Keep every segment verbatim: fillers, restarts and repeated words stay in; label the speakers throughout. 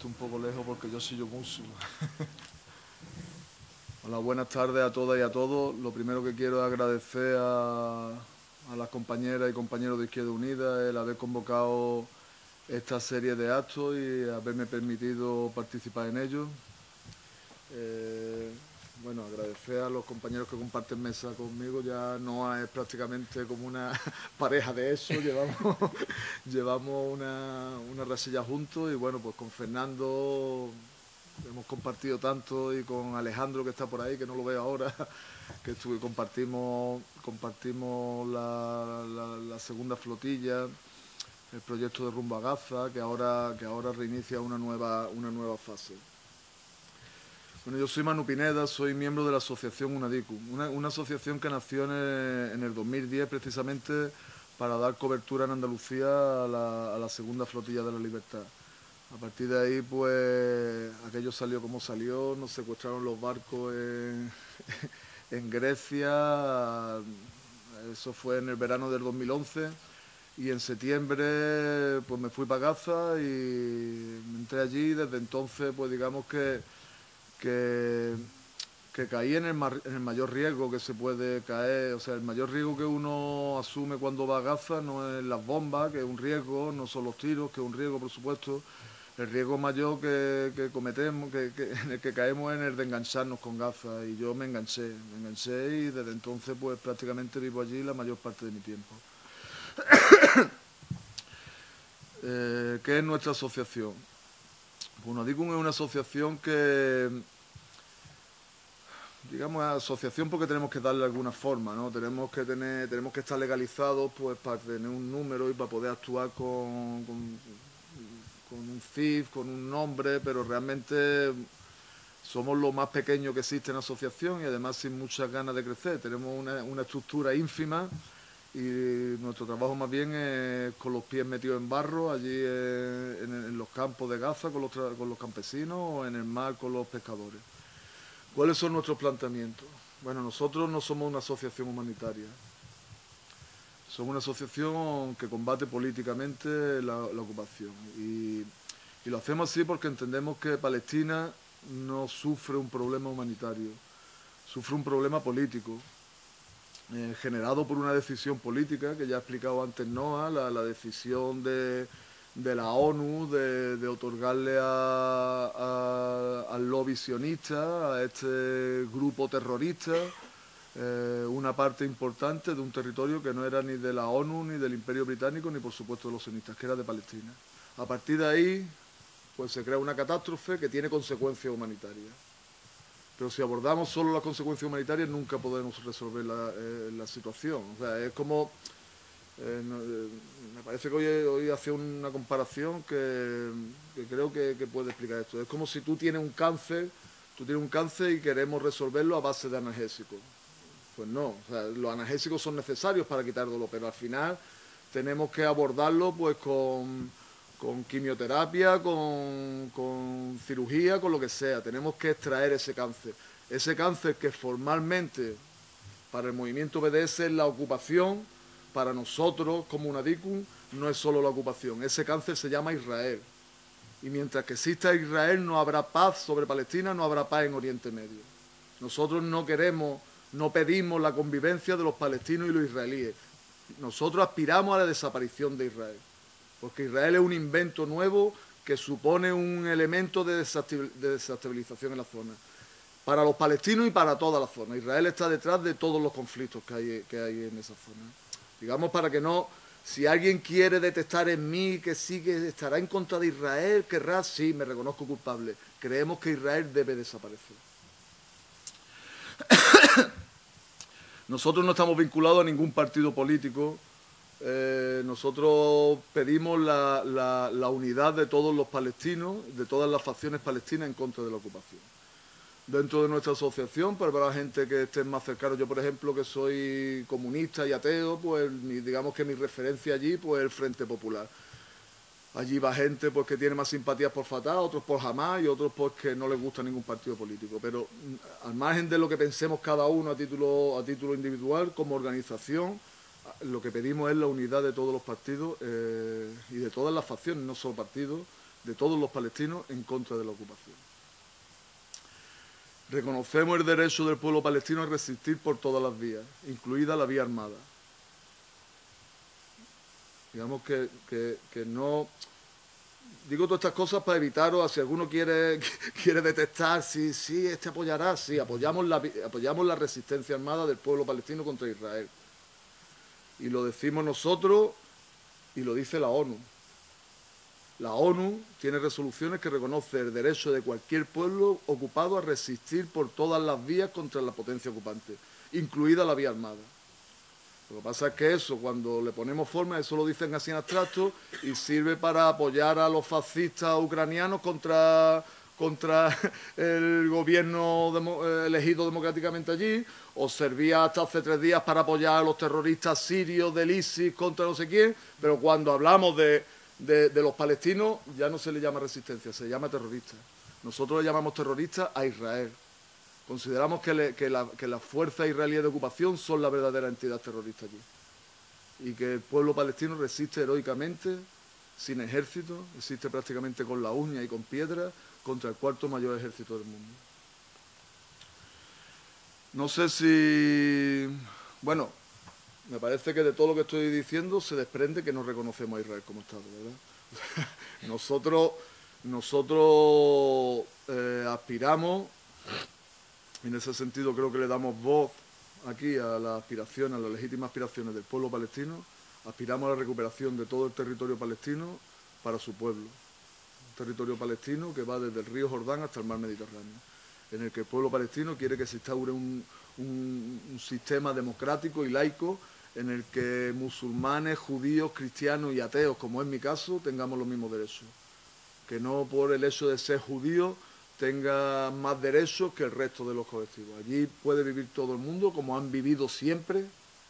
Speaker 1: esto un poco lejos porque yo soy yo músico. Hola, buenas tardes a todas y a todos. Lo primero que quiero es agradecer a, a las compañeras y compañeros de Izquierda Unida el haber convocado esta serie de actos y haberme permitido participar en ellos. Eh, bueno, agradecer a los compañeros que comparten mesa conmigo, ya no es prácticamente como una pareja de eso, llevamos, llevamos una, una rasilla juntos y bueno, pues con Fernando hemos compartido tanto y con Alejandro que está por ahí, que no lo veo ahora, que estuve, compartimos, compartimos la, la, la segunda flotilla, el proyecto de Rumbo a Gaza, que ahora, que ahora reinicia una nueva, una nueva fase. Bueno, yo soy Manu Pineda, soy miembro de la asociación UNADICU, una, una asociación que nació en el, en el dos mil diez precisamente para dar cobertura en Andalucía a la, a la segunda flotilla de la Libertad. A partir de ahí, pues, aquello salió como salió, nos secuestraron los barcos en, en Grecia, eso fue en el verano del dos mil once, y en septiembre, pues, me fui para Gaza y me entré allí, y desde entonces, pues, digamos que Que, que caí en el, en el mayor riesgo que se puede caer, o sea, el mayor riesgo que uno asume cuando va a Gaza no es las bombas, que es un riesgo, no son los tiros, que es un riesgo, por supuesto. El riesgo mayor que, que cometemos, que, que, en el que caemos es en el de engancharnos con Gaza, y yo me enganché, me enganché y desde entonces pues prácticamente vivo allí la mayor parte de mi tiempo. eh, ¿Qué es nuestra asociación? Pues UNADICUM es una asociación que, digamos, asociación porque tenemos que darle alguna forma, ¿no? Tenemos que tener, tenemos que estar legalizados, pues, para tener un número y para poder actuar con, con, con un C I F, con un nombre, pero realmente somos lo más pequeño que existe en asociación y además sin muchas ganas de crecer. Tenemos una, una estructura ínfima y nuestro trabajo más bien es con los pies metidos en barro, allí en, en los campos de Gaza con los, con los campesinos o en el mar con los pescadores. ¿Cuáles son nuestros planteamientos? Bueno, nosotros no somos una asociación humanitaria. Somos una asociación que combate políticamente la, la ocupación. Y, y lo hacemos así porque entendemos que Palestina no sufre un problema humanitario, sufre un problema político. Eh, generado por una decisión política que ya ha explicado antes Noa, la, la decisión de, de la ONU de, de otorgarle a, a, al lobby sionista, a este grupo terrorista, eh, una parte importante de un territorio que no era ni de la ONU, ni del Imperio Británico, ni por supuesto de los sionistas, que era de Palestina. A partir de ahí, pues se crea una catástrofe que tiene consecuencias humanitarias. Pero si abordamos solo las consecuencias humanitarias nunca podemos resolver la, eh, la situación. O sea, es como... Eh, no, eh, me parece que hoy, hoy hacía una comparación que, que creo que, que puede explicar esto. Es como si tú tienes un cáncer, tú tienes un cáncer y queremos resolverlo a base de analgésicos. Pues no, o sea, los analgésicos son necesarios para quitar dolor, pero al final tenemos que abordarlo pues con... con quimioterapia, con, con cirugía, con lo que sea. Tenemos que extraer ese cáncer. Ese cáncer que formalmente para el movimiento B D S es la ocupación, para nosotros como UNADICUM no es solo la ocupación. Ese cáncer se llama Israel. Y mientras que exista Israel no habrá paz sobre Palestina, no habrá paz en Oriente Medio. Nosotros no queremos, no pedimos la convivencia de los palestinos y los israelíes. Nosotros aspiramos a la desaparición de Israel. Porque Israel es un invento nuevo que supone un elemento de desestabilización en la zona. Para los palestinos y para toda la zona. Israel está detrás de todos los conflictos que hay, que hay en esa zona. Digamos para que no... Si alguien quiere detectar en mí que sí que estará en contra de Israel, querrá, sí, me reconozco culpable. Creemos que Israel debe desaparecer. Nosotros no estamos vinculados a ningún partido político. Eh, nosotros pedimos la, la, la unidad de todos los palestinos, de todas las facciones palestinas en contra de la ocupación. Dentro de nuestra asociación, para la gente que esté más cercana, yo por ejemplo que soy comunista y ateo, pues mi, digamos que mi referencia allí pues es el Frente Popular. Allí va gente pues, que tiene más simpatías por Fatah, otros por Hamas y otros pues, que no les gusta ningún partido político. Pero al margen de lo que pensemos cada uno a título, a título individual, como organización, lo que pedimos es la unidad de todos los partidos eh, y de todas las facciones, no solo partidos, de todos los palestinos en contra de la ocupación. Reconocemos el derecho del pueblo palestino a resistir por todas las vías, incluida la vía armada. Digamos que, que, que no... Digo todas estas cosas para evitaros, si alguno quiere, quiere detestar, sí, sí, este apoyará, sí, apoyamos la, apoyamos la resistencia armada del pueblo palestino contra Israel. Y lo decimos nosotros y lo dice la ONU. La ONU tiene resoluciones que reconocen el derecho de cualquier pueblo ocupado a resistir por todas las vías contra la potencia ocupante, incluida la vía armada. Lo que pasa es que eso, cuando le ponemos forma, eso lo dicen así en abstracto y sirve para apoyar a los fascistas ucranianos contra, contra el gobierno demo, elegido democráticamente allí, o servía hasta hace tres días para apoyar a los terroristas sirios del ISIS contra no sé quién, pero cuando hablamos de, de, de los palestinos ya no se le llama resistencia, se llama terrorista. Nosotros le llamamos terrorista a Israel. Consideramos que, le, que, la, que las fuerzas israelíes de ocupación son la verdadera entidad terrorista allí. Y que el pueblo palestino resiste heroicamente, sin ejército, resiste prácticamente con la uña y con piedra, contra el cuarto mayor ejército del mundo. No sé si... Bueno, me parece que de todo lo que estoy diciendo se desprende que no reconocemos a Israel como Estado, ¿verdad? nosotros nosotros eh, aspiramos... En ese sentido creo que le damos voz aquí a las aspiraciones, a las legítimas aspiraciones del pueblo palestino. Aspiramos a la recuperación de todo el territorio palestino para su pueblo. Un territorio palestino que va desde el río Jordán hasta el mar Mediterráneo, en el que el pueblo palestino quiere que se instaure un, un, un sistema democrático y laico en el que musulmanes, judíos, cristianos y ateos, como es mi caso, tengamos los mismos derechos. Que no por el hecho de ser judío tenga más derechos que el resto de los colectivos. Allí puede vivir todo el mundo como han vivido siempre.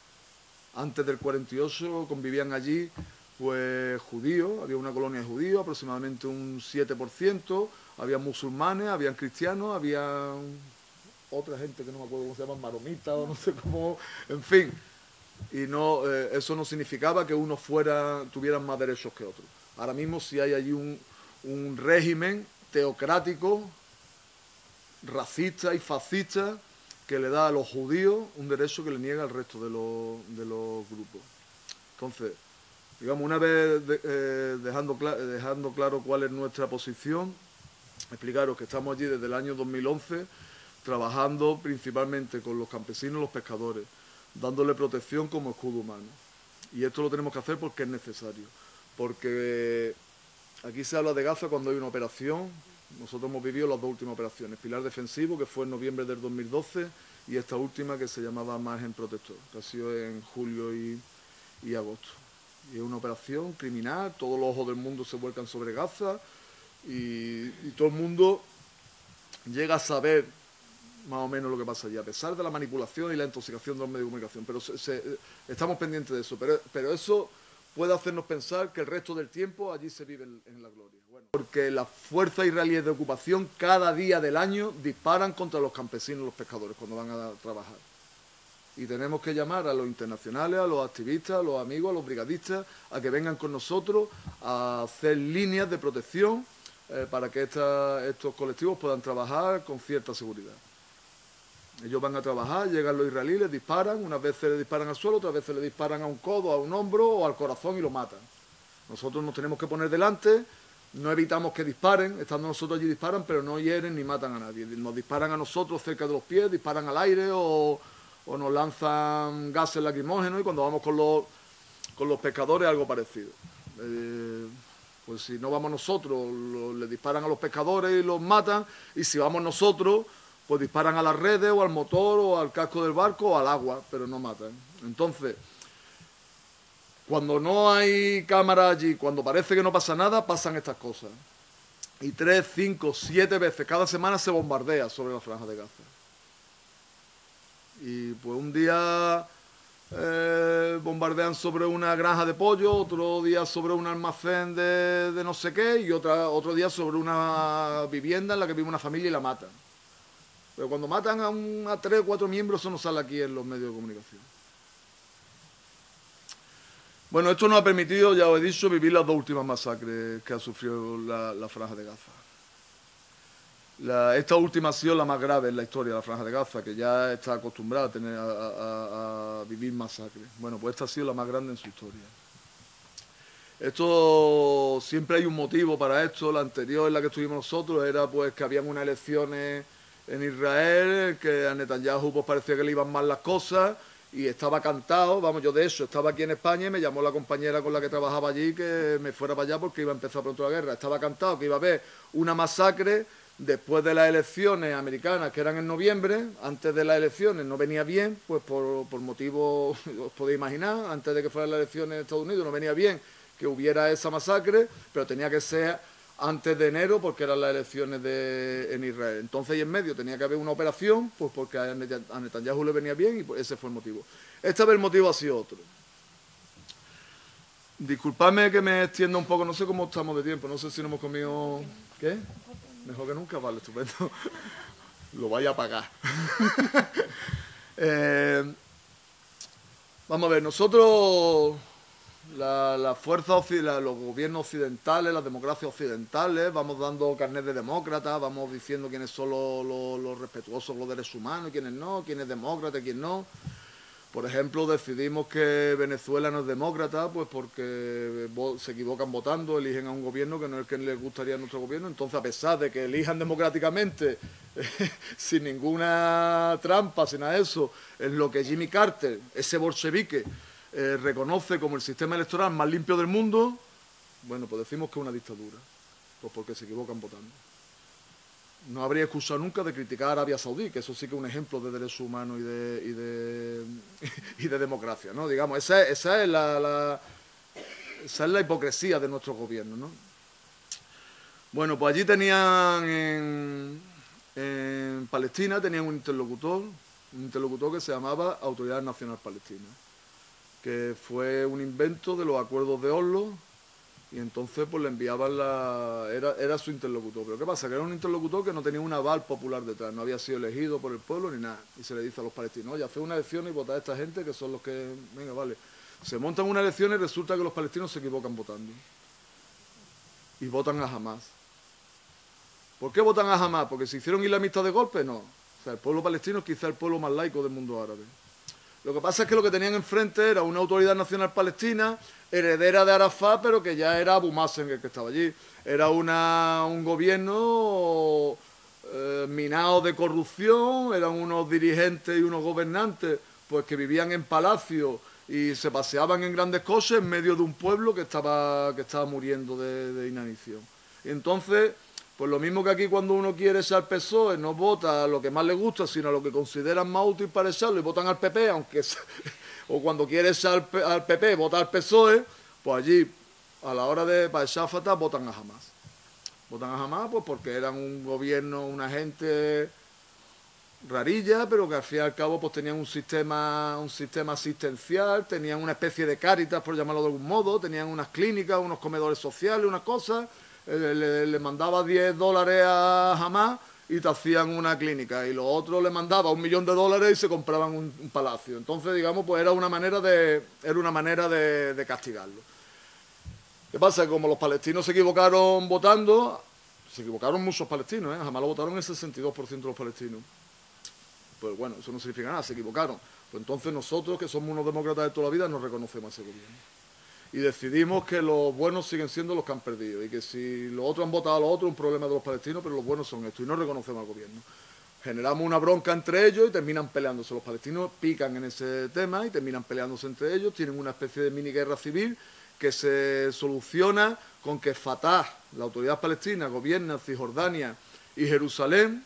Speaker 1: Antes del cuarenta y ocho convivían allí pues judíos, había una colonia de judíos, aproximadamente un siete por ciento, había musulmanes, había cristianos, había otra gente que no me acuerdo cómo se llaman, maromitas o no sé cómo, en fin. Y no, eh, eso no significaba que unos fuera, tuvieran más derechos que otros. Ahora mismo sí hay allí un, un régimen teocrático, racista y fascista que le da a los judíos un derecho que le niega al resto de los, de los grupos. Entonces, digamos, una vez de, eh, dejando, cl dejando claro cuál es nuestra posición, explicaros que estamos allí desde el año dos mil once trabajando principalmente con los campesinos y los pescadores, dándole protección como escudo humano. Y esto lo tenemos que hacer porque es necesario. Porque aquí se habla de Gaza cuando hay una operación. Nosotros hemos vivido las dos últimas operaciones. Pilar Defensivo, que fue en noviembre del dos mil doce, y esta última que se llamaba Margen Protector, que ha sido en julio y, y agosto. Y es una operación criminal, todos los ojos del mundo se vuelcan sobre Gaza y, y todo el mundo llega a saber más o menos lo que pasa allí, a pesar de la manipulación y la intoxicación de los medios de comunicación. Pero se, se, estamos pendientes de eso. Pero, pero eso puede hacernos pensar que el resto del tiempo allí se vive en, en la gloria. Bueno, porque las fuerzas israelíes de ocupación cada día del año disparan contra los campesinos y los pescadores cuando van a trabajar. Y tenemos que llamar a los internacionales, a los activistas, a los amigos, a los brigadistas, a que vengan con nosotros a hacer líneas de protección eh, para que esta, estos colectivos puedan trabajar con cierta seguridad. Ellos van a trabajar, llegan los israelíes, les disparan, unas veces le disparan al suelo, otras veces le disparan a un codo, a un hombro o al corazón y lo matan. Nosotros nos tenemos que poner delante, no evitamos que disparen, estando nosotros allí disparan, pero no hieren ni matan a nadie. Nos disparan a nosotros cerca de los pies, disparan al aire o, o nos lanzan gases lacrimógenos, y cuando vamos con los, con los pescadores algo parecido. Eh, pues si no vamos nosotros, lo, le disparan a los pescadores y los matan, y si vamos nosotros, pues disparan a las redes o al motor o al casco del barco o al agua, pero no matan. Entonces, cuando no hay cámara allí, cuando parece que no pasa nada, pasan estas cosas. Y tres, cinco, siete veces cada semana se bombardea sobre la franja de Gaza. Y pues un día eh, bombardean sobre una granja de pollo, otro día sobre un almacén de, de no sé qué, y otra, otro día sobre una vivienda en la que vive una familia y la matan. Pero cuando matan a, un, a tres o cuatro miembros, eso no sale aquí en los medios de comunicación. Bueno, esto nos ha permitido, ya os he dicho, vivir las dos últimas masacres que ha sufrido la, la Franja de Gaza. La, esta última ha sido la más grave en la historia de la Franja de Gaza, que ya está acostumbrada a, tener, a, a, a vivir masacres. Bueno, pues esta ha sido la más grande en su historia. Esto, siempre hay un motivo para esto. La anterior, en la que estuvimos nosotros, era pues que habían unas elecciones en Israel, que a Netanyahu pues parecía que le iban mal las cosas, y estaba cantado, vamos, yo de eso, estaba aquí en España y me llamó la compañera con la que trabajaba allí que me fuera para allá porque iba a empezar pronto la guerra. Estaba cantado que iba a haber una masacre después de las elecciones americanas, que eran en noviembre. Antes de las elecciones no venía bien, pues por, por motivos, os podéis imaginar, antes de que fueran las elecciones en Estados Unidos no venía bien que hubiera esa masacre, pero tenía que ser antes de enero porque eran las elecciones de, en Israel. Entonces, y en medio tenía que haber una operación, pues porque a Netanyahu le venía bien y pues ese fue el motivo. Esta vez el motivo ha sido otro. Disculpadme que me extienda un poco, no sé cómo estamos de tiempo, no sé si no hemos comido... ¿Qué? Mejor que nunca, vale, estupendo. Lo vaya a pagar. eh, vamos a ver, nosotros... La, la fuerza, la, los gobiernos occidentales, las democracias occidentales, vamos dando carnet de demócrata, vamos diciendo quiénes son los, los, los respetuosos con los derechos humanos y quiénes no, quién es demócrata y quién no. Por ejemplo, decidimos que Venezuela no es demócrata, pues porque se equivocan votando, eligen a un gobierno que no es el que les gustaría a nuestro gobierno. Entonces, a pesar de que elijan democráticamente, sin ninguna trampa, sin nada de eso, en lo que Jimmy Carter, ese bolchevique, Eh, reconoce como el sistema electoral más limpio del mundo, bueno, pues decimos que es una dictadura, pues porque se equivocan votando. No habría excusa nunca de criticar a Arabia Saudí, que eso sí que es un ejemplo de derechos humanos y de, y de, y de democracia, ¿no? Digamos, esa, esa, es la, la, esa es la hipocresía de nuestros gobiernos, ¿no? Bueno, pues allí tenían, en, en Palestina, tenían un interlocutor, un interlocutor que se llamaba Autoridad Nacional Palestina, que fue un invento de los acuerdos de Oslo, y entonces pues le enviaban la... Era, era su interlocutor. Pero ¿qué pasa? Que era un interlocutor que no tenía un aval popular detrás, no había sido elegido por el pueblo ni nada. Y se le dice a los palestinos, oye, haced una elección y votad a esta gente que son los que... Venga, vale. Se montan una elección y resulta que los palestinos se equivocan votando. Y votan a Hamás. ¿Por qué votan a Hamás? ¿Porque se hicieron islamistas de golpe? No. O sea, el pueblo palestino es quizá el pueblo más laico del mundo árabe. Lo que pasa es que lo que tenían enfrente era una autoridad nacional palestina, heredera de Arafat, pero que ya era Abu Mazen el que estaba allí. Era una, un gobierno eh, minado de corrupción, eran unos dirigentes y unos gobernantes pues que vivían en palacios y se paseaban en grandes coches en medio de un pueblo que estaba, que estaba muriendo de, de inanición. Y entonces... Pues lo mismo que aquí cuando uno quiere echar al P S O E, no vota a lo que más le gusta, sino a lo que consideran más útil para echarlo y votan al P P, aunque o cuando quiere echar al P P, vota al P S O E, pues allí, a la hora de para echar a Fatah, votan a Hamás. Votan a Hamás pues porque eran un gobierno, una gente rarilla, pero que al fin y al cabo pues tenían un sistema, un sistema asistencial, tenían una especie de Cáritas, por llamarlo de algún modo, tenían unas clínicas, unos comedores sociales, unas cosas. Le, le, le mandaba diez dólares a Hamás y te hacían una clínica, y los otros le mandaba un millón de dólares y se compraban un, un palacio. Entonces, digamos, pues era una manera de, era una manera de, de castigarlo. ¿Qué pasa? Como los palestinos se equivocaron votando, se equivocaron muchos palestinos, ¿eh? Hamás lo votaron el sesenta y dos por ciento de los palestinos. Pues bueno, eso no significa nada, se equivocaron. Pues entonces nosotros, que somos unos demócratas de toda la vida, nos reconocemos a ese gobierno. Y decidimos que los buenos siguen siendo los que han perdido y que si los otros han votado a los otros, un problema de los palestinos, pero los buenos son estos y no reconocemos al gobierno. Generamos una bronca entre ellos y terminan peleándose. Los palestinos pican en ese tema y terminan peleándose entre ellos, tienen una especie de mini guerra civil que se soluciona con que Fatah, la autoridad palestina, gobierna Cisjordania y Jerusalén,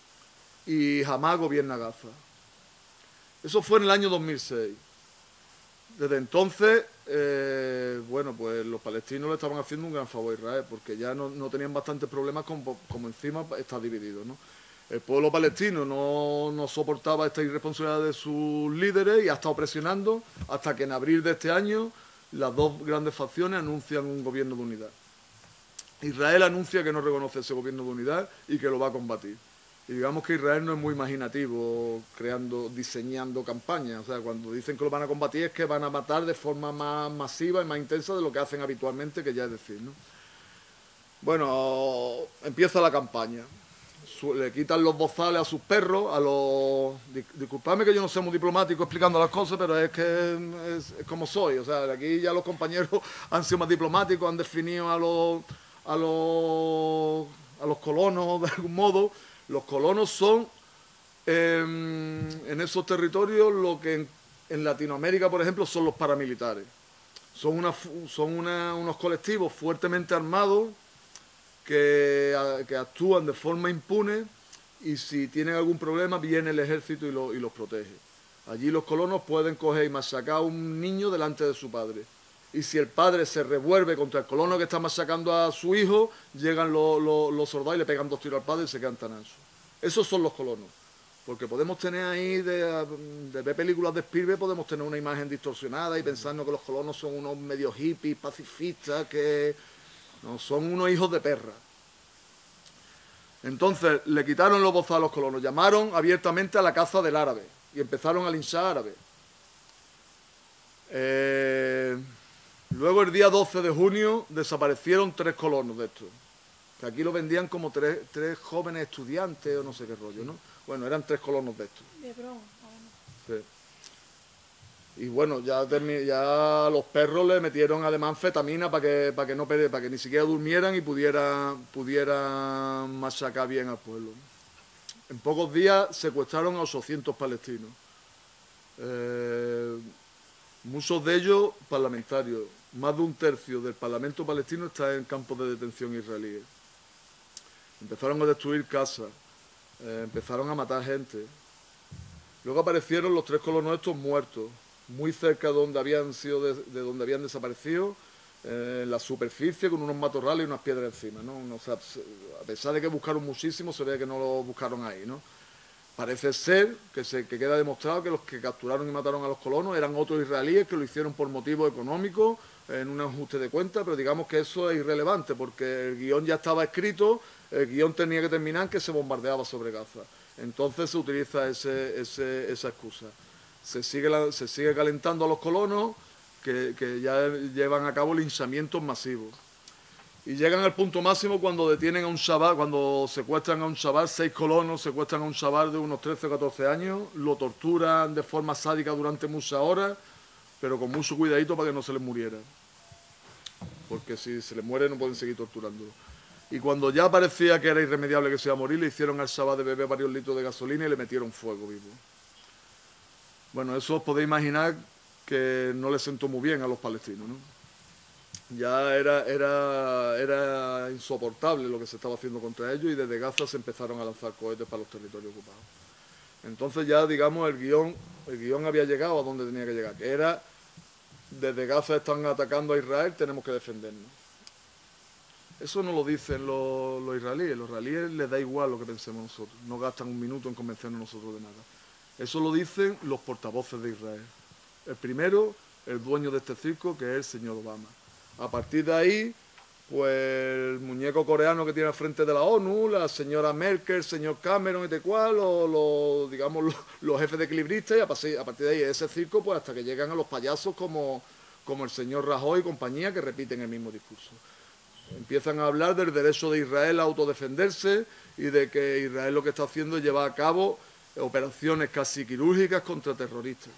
Speaker 1: y Hamás gobierna Gaza. Eso fue en el año dos mil seis. Desde entonces, eh, bueno, pues los palestinos le estaban haciendo un gran favor a Israel, porque ya no, no tenían bastantes problemas como, como encima está dividido, ¿no? El pueblo palestino no, no soportaba esta irresponsabilidad de sus líderes y ha estado presionando hasta que en abril de este año las dos grandes facciones anuncian un gobierno de unidad. Israel anuncia que no reconoce ese gobierno de unidad y que lo va a combatir. Y digamos que Israel no es muy imaginativo creando, diseñando campañas. O sea, cuando dicen que lo van a combatir es que van a matar de forma más masiva y más intensa de lo que hacen habitualmente, que ya es decir, ¿no? Bueno, empieza la campaña. Le quitan los bozales a sus perros, a los... Disculpadme que yo no sea muy diplomático explicando las cosas, pero es que es, es como soy. O sea, aquí ya los compañeros han sido más diplomáticos, han definido a los, a los, a los colonos de algún modo. Los colonos son, eh, en esos territorios, lo que en, en Latinoamérica, por ejemplo, son los paramilitares. Son, una, son una, unos colectivos fuertemente armados, Que, que actúan de forma impune y si tienen algún problema viene el ejército y, lo, y los protege. Allí los colonos pueden coger y machacar a un niño delante de su padre. Y si el padre se revuelve contra el colono que está machacando a su hijo, llegan los, los, los soldados y le pegan dos tiros al padre y se quedan tan anchos. Esos son los colonos. Porque podemos tener ahí, de, de ver películas de Spielberg, podemos tener una imagen distorsionada y pensarnos que los colonos son unos medio hippies, pacifistas, que... No, son unos hijos de perra. Entonces, le quitaron los bozales a los colonos, llamaron abiertamente a la caza del árabe y empezaron a linchar árabes. Eh, luego, el día doce de junio, desaparecieron tres colonos de estos, que aquí lo vendían como tres, tres jóvenes estudiantes o no sé qué rollo, ¿no? Bueno, eran tres colonos de estos.
Speaker 2: De broma.
Speaker 1: Sí. Y bueno, ya, ya los perros le metieron además anfetamina para que, para que, no, para que ni siquiera durmieran y pudieran pudiera machacar bien al pueblo. En pocos días secuestraron a ochocientos palestinos. Eh, muchos de ellos parlamentarios. Más de un tercio del Parlamento palestino está en campos de detención israelíes. Empezaron a destruir casas, eh, empezaron a matar gente. Luego aparecieron los tres colonos estos muertos, muy cerca de donde habían sido de, de donde habían desaparecido, eh, en la superficie con unos matorrales y unas piedras encima, ¿no? O sea, a pesar de que buscaron muchísimo, se ve que no lo buscaron ahí, ¿no? Parece ser que, se, que queda demostrado que los que capturaron y mataron a los colonos eran otros israelíes que lo hicieron por motivos económicos, en un ajuste de cuentas, pero digamos que eso es irrelevante porque el guión ya estaba escrito, el guión tenía que terminar que se bombardeaba sobre Gaza. Entonces se utiliza ese, ese, esa excusa. Se sigue, la, se sigue calentando a los colonos que, que ya llevan a cabo linchamientos masivos. Y llegan al punto máximo cuando detienen a un chaval, cuando secuestran a un chaval, seis colonos secuestran a un chaval de unos trece o catorce años, lo torturan de forma sádica durante muchas horas, pero con mucho cuidadito para que no se les muriera. Porque si se les muere no pueden seguir torturándolo. Y cuando ya parecía que era irremediable que se iba a morir, le hicieron al chaval de beber varios litros de gasolina y le metieron fuego vivo. Bueno, eso os podéis imaginar que no les sentó muy bien a los palestinos, ¿no? Ya era, era, era insoportable lo que se estaba haciendo contra ellos y desde Gaza se empezaron a lanzar cohetes para los territorios ocupados. Entonces ya, digamos, el guión, el guión había llegado a donde tenía que llegar, que era, desde Gaza están atacando a Israel, tenemos que defendernos. Eso no lo dicen los, los israelíes, los israelíes les da igual lo que pensemos nosotros, no gastan un minuto en convencernos nosotros de nada. Eso lo dicen los portavoces de Israel. El primero, el dueño de este circo, que es el señor Obama. A partir de ahí, pues el muñeco coreano que tiene al frente de la ONU, la señora Merkel, el señor Cameron y de cual, o los, digamos, los, los jefes de equilibristas, y a partir, a partir de ahí ese circo, pues hasta que llegan a los payasos como, como el señor Rajoy y compañía, que repiten el mismo discurso. Empiezan a hablar del derecho de Israel a autodefenderse y de que Israel lo que está haciendo es llevar a cabo operaciones casi quirúrgicas contra terroristas.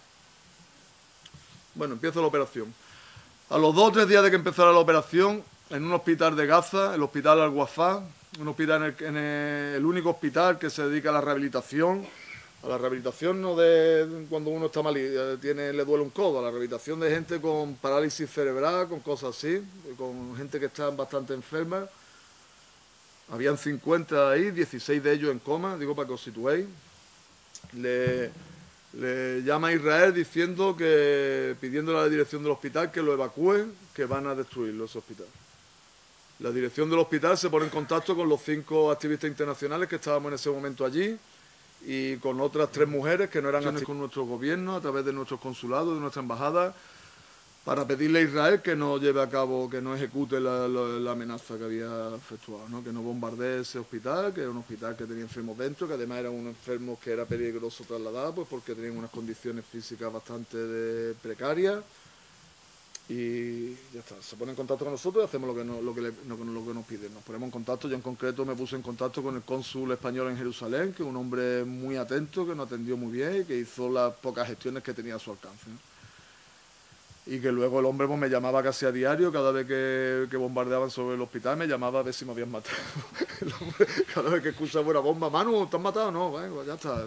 Speaker 1: Bueno, empieza la operación. A los dos o tres días de que empezara la operación, en un hospital de Gaza, el hospital Al-Wafá, un hospital en el, en el, el único hospital que se dedica a la rehabilitación, a la rehabilitación no de cuando uno está mal, tiene, le duele un codo, a la rehabilitación de gente con parálisis cerebral, con cosas así, con gente que está bastante enferma. Habían cincuenta ahí, dieciséis de ellos en coma, digo para que os situéis. Le, le llama a Israel diciendo que, pidiéndole a la dirección del hospital que lo evacúen, que van a destruirlo ese hospital. La dirección del hospital se pone en contacto con los cinco activistas internacionales que estábamos en ese momento allí y con otras tres mujeres que no eran activistas con nuestro gobierno, a través de nuestros consulados, de nuestra embajada, para pedirle a Israel que no lleve a cabo, que no ejecute la, la, la amenaza que había efectuado, ¿no? Que no bombardee ese hospital, que era un hospital que tenía enfermos dentro, que además eran unos enfermos que era peligroso trasladar, pues porque tenían unas condiciones físicas bastante de, precarias. Y ya está, se pone en contacto con nosotros y hacemos lo que, no, lo, que le, lo, que, lo que nos piden. Nos ponemos en contacto, yo en concreto me puse en contacto con el cónsul español en Jerusalén, que es un hombre muy atento, que nos atendió muy bien y que hizo las pocas gestiones que tenía a su alcance, ¿no? Y que luego el hombre pues, me llamaba casi a diario, cada vez que, que bombardeaban sobre el hospital, me llamaba a ver si me habían matado. Hombre, cada vez que escuchaba una bomba, Manu, ¿te han matado? No, bueno, pues ya está.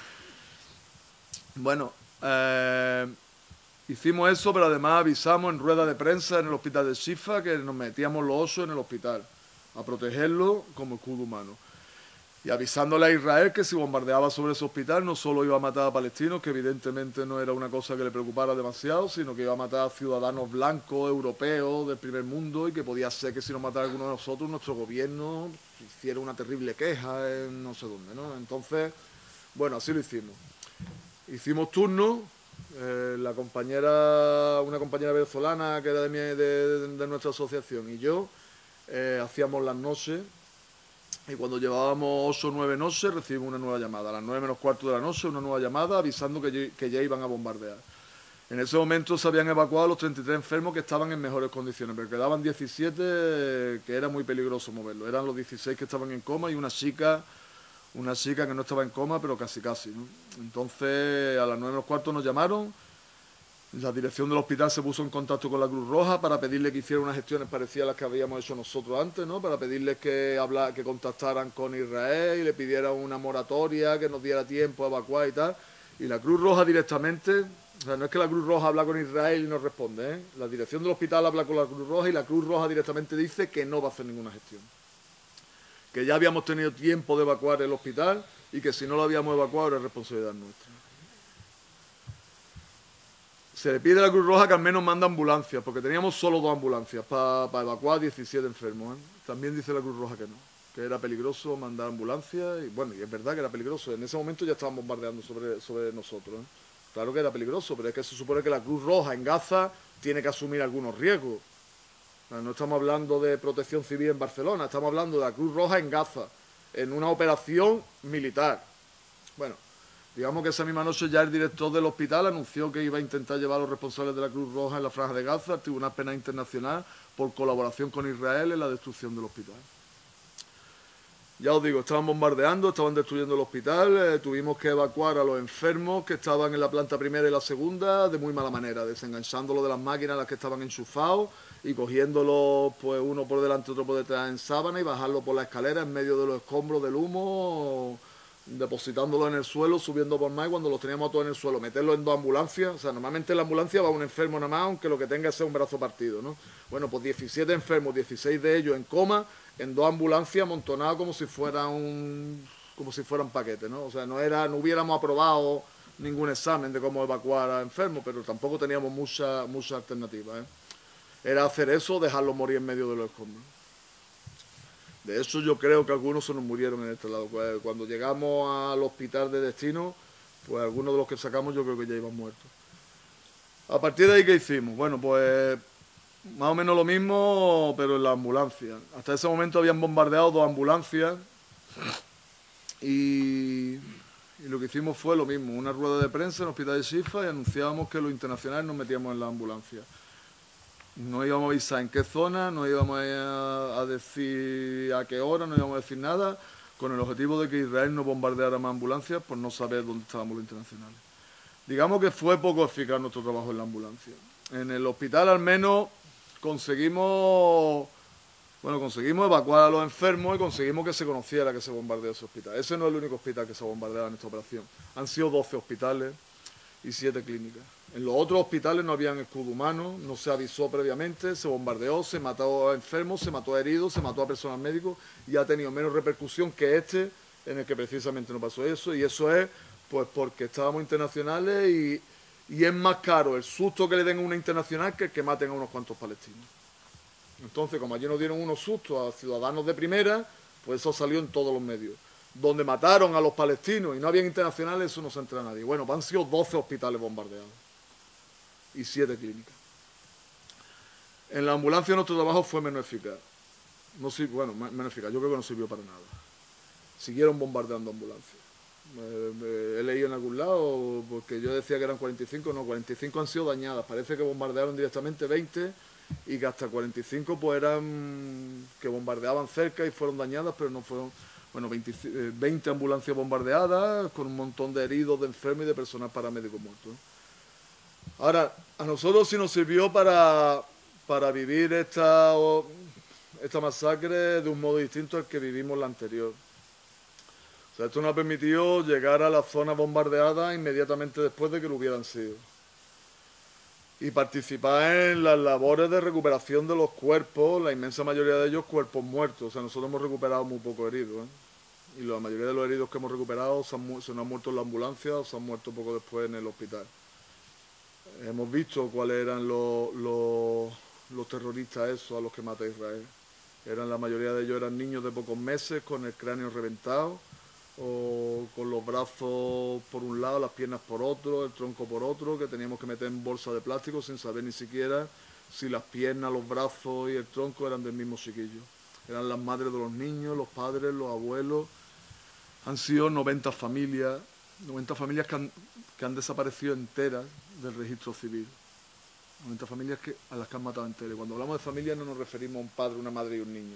Speaker 1: Bueno, eh, hicimos eso, pero además avisamos en rueda de prensa en el hospital de Shifa que nos metíamos los osos en el hospital, a protegerlo como escudo humano. Y avisándole a Israel que si bombardeaba sobre ese hospital no solo iba a matar a palestinos, que evidentemente no era una cosa que le preocupara demasiado, sino que iba a matar a ciudadanos blancos, europeos, del primer mundo, y que podía ser que si nos matara alguno de nosotros, nuestro gobierno hiciera una terrible queja en no sé dónde, ¿no? Entonces, bueno, así lo hicimos. Hicimos turno, eh, la compañera, una compañera venezolana que era de, mi, de, de nuestra asociación y yo, eh, hacíamos las noches. Y cuando llevábamos ocho o nueve noches, recibimos una nueva llamada. A las nueve menos cuarto de la noche, una nueva llamada avisando que, que ya iban a bombardear. En ese momento se habían evacuado los treinta y tres enfermos que estaban en mejores condiciones, pero quedaban diecisiete que era muy peligroso moverlos. Eran los dieciséis que estaban en coma y una chica, una chica que no estaba en coma, pero casi casi, ¿no? Entonces, a las nueve menos cuarto nos llamaron. La dirección del hospital se puso en contacto con la Cruz Roja para pedirle que hiciera unas gestiones parecidas a las que habíamos hecho nosotros antes, ¿no? Para pedirles que, habla, que contactaran con Israel y le pidieran una moratoria, que nos diera tiempo a evacuar y tal. Y la Cruz Roja directamente, o sea, no es que la Cruz Roja habla con Israel y nos responde, ¿eh? La dirección del hospital habla con la Cruz Roja y la Cruz Roja directamente dice que no va a hacer ninguna gestión. Que ya habíamos tenido tiempo de evacuar el hospital y que si no lo habíamos evacuado era responsabilidad nuestra. Se le pide a la Cruz Roja que al menos manda ambulancias, porque teníamos solo dos ambulancias para pa evacuar diecisiete enfermos, ¿eh? También dice la Cruz Roja que no, que era peligroso mandar ambulancias, y bueno, y es verdad que era peligroso. En ese momento ya estaban bombardeando sobre, sobre nosotros, ¿eh? Claro que era peligroso, pero es que se supone que la Cruz Roja en Gaza tiene que asumir algunos riesgos. O sea, no estamos hablando de protección civil en Barcelona, estamos hablando de la Cruz Roja en Gaza, en una operación militar. Bueno, digamos que esa misma noche ya el director del hospital anunció que iba a intentar llevar a los responsables de la Cruz Roja en la Franja de Gaza al Tribunal Penal Internacional por colaboración con Israel en la destrucción del hospital. Ya os digo, estaban bombardeando, estaban destruyendo el hospital, eh, tuvimos que evacuar a los enfermos que estaban en la planta primera y la segunda de muy mala manera, desenganchándolos de las máquinas a las que estaban enchufados y cogiéndolos pues uno por delante, otro por detrás en sábana y bajarlos por la escalera en medio de los escombros del humo, depositándolos en el suelo, subiendo por más y cuando los teníamos todos en el suelo, meterlos en dos ambulancias. O sea, normalmente en la ambulancia va un enfermo nada más, aunque lo que tenga sea un brazo partido, ¿no? Bueno, pues diecisiete enfermos, dieciséis de ellos en coma, en dos ambulancias amontonados como si fueran un, como si fueran paquetes, ¿no? O sea, no era, no hubiéramos aprobado ningún examen de cómo evacuar a enfermos, pero tampoco teníamos mucha, mucha alternativa, ¿eh? Era hacer eso, dejarlos morir en medio de los escombros. De eso yo creo que algunos se nos murieron en este lado. Cuando llegamos al hospital de destino, pues algunos de los que sacamos yo creo que ya iban muertos. A partir de ahí, ¿qué hicimos? Bueno, pues más o menos lo mismo, pero en la ambulancia. Hasta ese momento habían bombardeado dos ambulancias y, y lo que hicimos fue lo mismo, una rueda de prensa en el hospital de Shifa y anunciábamos que los internacionales nos metíamos en la ambulancia. No íbamos a avisar en qué zona, no íbamos a, a decir a qué hora, no íbamos a decir nada, con el objetivo de que Israel no bombardeara más ambulancias por no saber dónde estábamos los internacionales. Digamos que fue poco eficaz nuestro trabajo en la ambulancia. En el hospital al menos conseguimos, bueno, conseguimos evacuar a los enfermos y conseguimos que se conociera que se bombardeó ese hospital. Ese no es el único hospital que se ha bombardeado en esta operación. Han sido doce hospitales y siete clínicas. En los otros hospitales no habían escudo humano, no se avisó previamente, se bombardeó, se mató a enfermos, se mató a heridos, se mató a personal médico y ha tenido menos repercusión que este, en el que precisamente no pasó eso. Y eso es pues porque estábamos internacionales y, y es más caro el susto que le den a una internacional que el que maten a unos cuantos palestinos. Entonces, como allí nos dieron unos sustos a ciudadanos de primera, pues eso salió en todos los medios. Donde mataron a los palestinos y no habían internacionales, eso no se entera a nadie. Bueno, pues han sido doce hospitales bombardeados y siete clínicas. En la ambulancia nuestro trabajo fue menos eficaz. No, bueno, menos eficaz, yo creo que no sirvió para nada. Siguieron bombardeando ambulancias. Eh, eh, he leído en algún lado, porque yo decía que eran cuarenta y cinco, no, cuarenta y cinco han sido dañadas. Parece que bombardearon directamente veinte y que hasta cuarenta y cinco pues eran que bombardeaban cerca y fueron dañadas, pero no fueron, bueno, veinte, veinte ambulancias bombardeadas con un montón de heridos, de enfermos y de personal paramédico muertos. Ahora, a nosotros sí nos sirvió para, para vivir esta, esta masacre de un modo distinto al que vivimos la anterior. O sea, esto nos ha permitido llegar a la zona bombardeada inmediatamente después de que lo hubieran sido. Y participar en las labores de recuperación de los cuerpos, la inmensa mayoría de ellos cuerpos muertos. O sea, nosotros hemos recuperado muy pocos heridos, ¿eh? Y la mayoría de los heridos que hemos recuperado se, han, se nos han muerto en la ambulancia o se han muerto poco después en el hospital. Hemos visto cuáles eran los, los, los terroristas esos a los que mata Israel. Eran, la mayoría de ellos eran niños de pocos meses con el cráneo reventado, o con los brazos por un lado, las piernas por otro, el tronco por otro, que teníamos que meter en bolsa de plástico sin saber ni siquiera si las piernas, los brazos y el tronco eran del mismo chiquillo. Eran las madres de los niños, los padres, los abuelos. Han sido noventa familias, noventa familias que han, que han desaparecido enteras del registro civil. noventa familias que, a las que han matado enteras. Cuando hablamos de familias no nos referimos a un padre, una madre y un niño.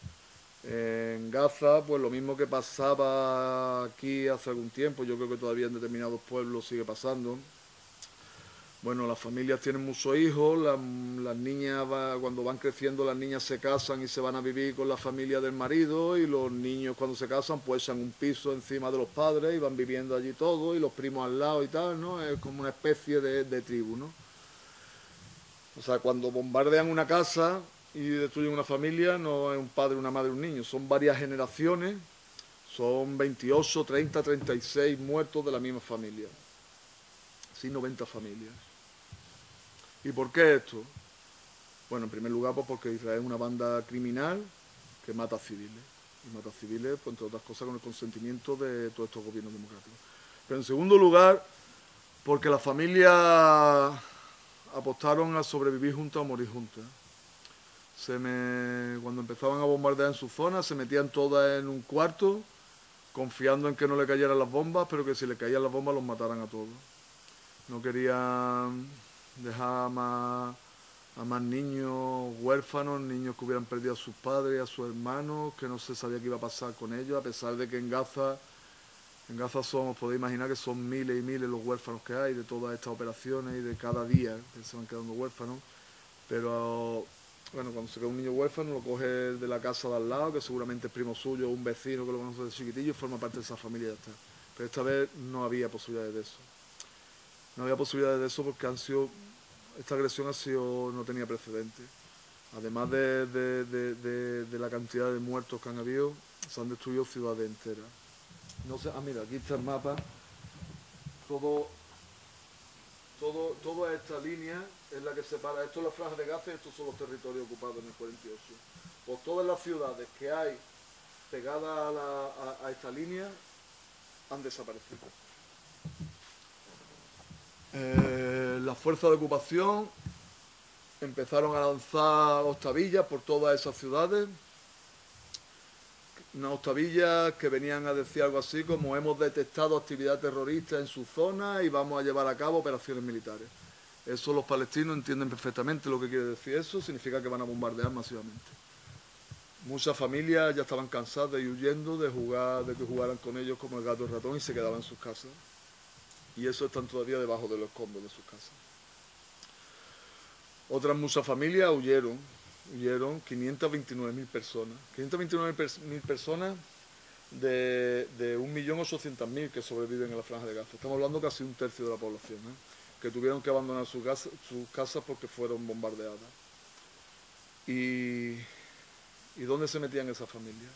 Speaker 1: En Gaza, pues lo mismo que pasaba aquí hace algún tiempo, yo creo que todavía en determinados pueblos sigue pasando. Bueno, las familias tienen muchos hijos, las, las niñas, va, cuando van creciendo, las niñas se casan y se van a vivir con la familia del marido, y los niños cuando se casan pues echan un piso encima de los padres y van viviendo allí todos, y los primos al lado y tal, ¿no? Es como una especie de, de tribu, ¿no? O sea, cuando bombardean una casa y destruyen una familia, no es un padre, una madre, un niño, son varias generaciones, son veintiocho, treinta, treinta y seis muertos de la misma familia. Sí, noventa familias. ¿Y por qué esto? Bueno, en primer lugar, pues porque Israel es una banda criminal que mata a civiles. Y mata a civiles, pues, entre otras cosas, con el consentimiento de todos estos gobiernos democráticos. Pero en segundo lugar, porque las familias apostaron a sobrevivir juntas o morir juntas. Se me, cuando empezaban a bombardear en su zona, se metían todas en un cuarto, confiando en que no le cayeran las bombas, pero que si le caían las bombas los mataran a todos. No querían dejar a más, a más niños huérfanos, niños que hubieran perdido a sus padres y a sus hermanos, que no se sabía qué iba a pasar con ellos, a pesar de que en Gaza, en Gaza son, os podéis imaginar que son miles y miles los huérfanos que hay de todas estas operaciones y de cada día que se van quedando huérfanos. Pero bueno, cuando se queda un niño huérfano, lo coge de la casa de al lado, que seguramente es primo suyo o un vecino que lo conoce de chiquitillo y forma parte de esa familia y ya está. Pero esta vez no había posibilidades de eso. No había posibilidades de eso porque han sido, esta agresión ha sido, no tenía precedentes. Además de, de, de, de, de la cantidad de muertos que han habido, se han destruido ciudades enteras. No sé, ah, mira, aquí está el mapa. Todo, todo, toda esta línea es la que separa. Esto es la Franja de Gaza y estos son los territorios ocupados en el cuarenta y ocho. Pues todas las ciudades que hay pegadas a, la, a, a esta línea han desaparecido. Eh, las fuerzas de ocupación empezaron a lanzar octavillas por todas esas ciudades, unas octavillas que venían a decir algo así como: hemos detectado actividad terrorista en su zona y vamos a llevar a cabo operaciones militares. Eso los palestinos entienden perfectamente lo que quiere decir eso, significa que van a bombardear masivamente. Muchas familias ya estaban cansadas de ir huyendo, de jugar, de que jugaran con ellos como el gato y el ratón, y se quedaban en sus casas. Y eso están todavía debajo de los escombros de sus casas. Otras muchas familias huyeron, huyeron quinientas veintinueve mil personas. quinientas veintinueve mil personas de, de un millón ochocientos mil que sobreviven en la Franja de Gaza. Estamos hablando casi un tercio de la población, ¿eh? Que tuvieron que abandonar sus casas, sus casas porque fueron bombardeadas. Y, ¿Y dónde se metían esas familias?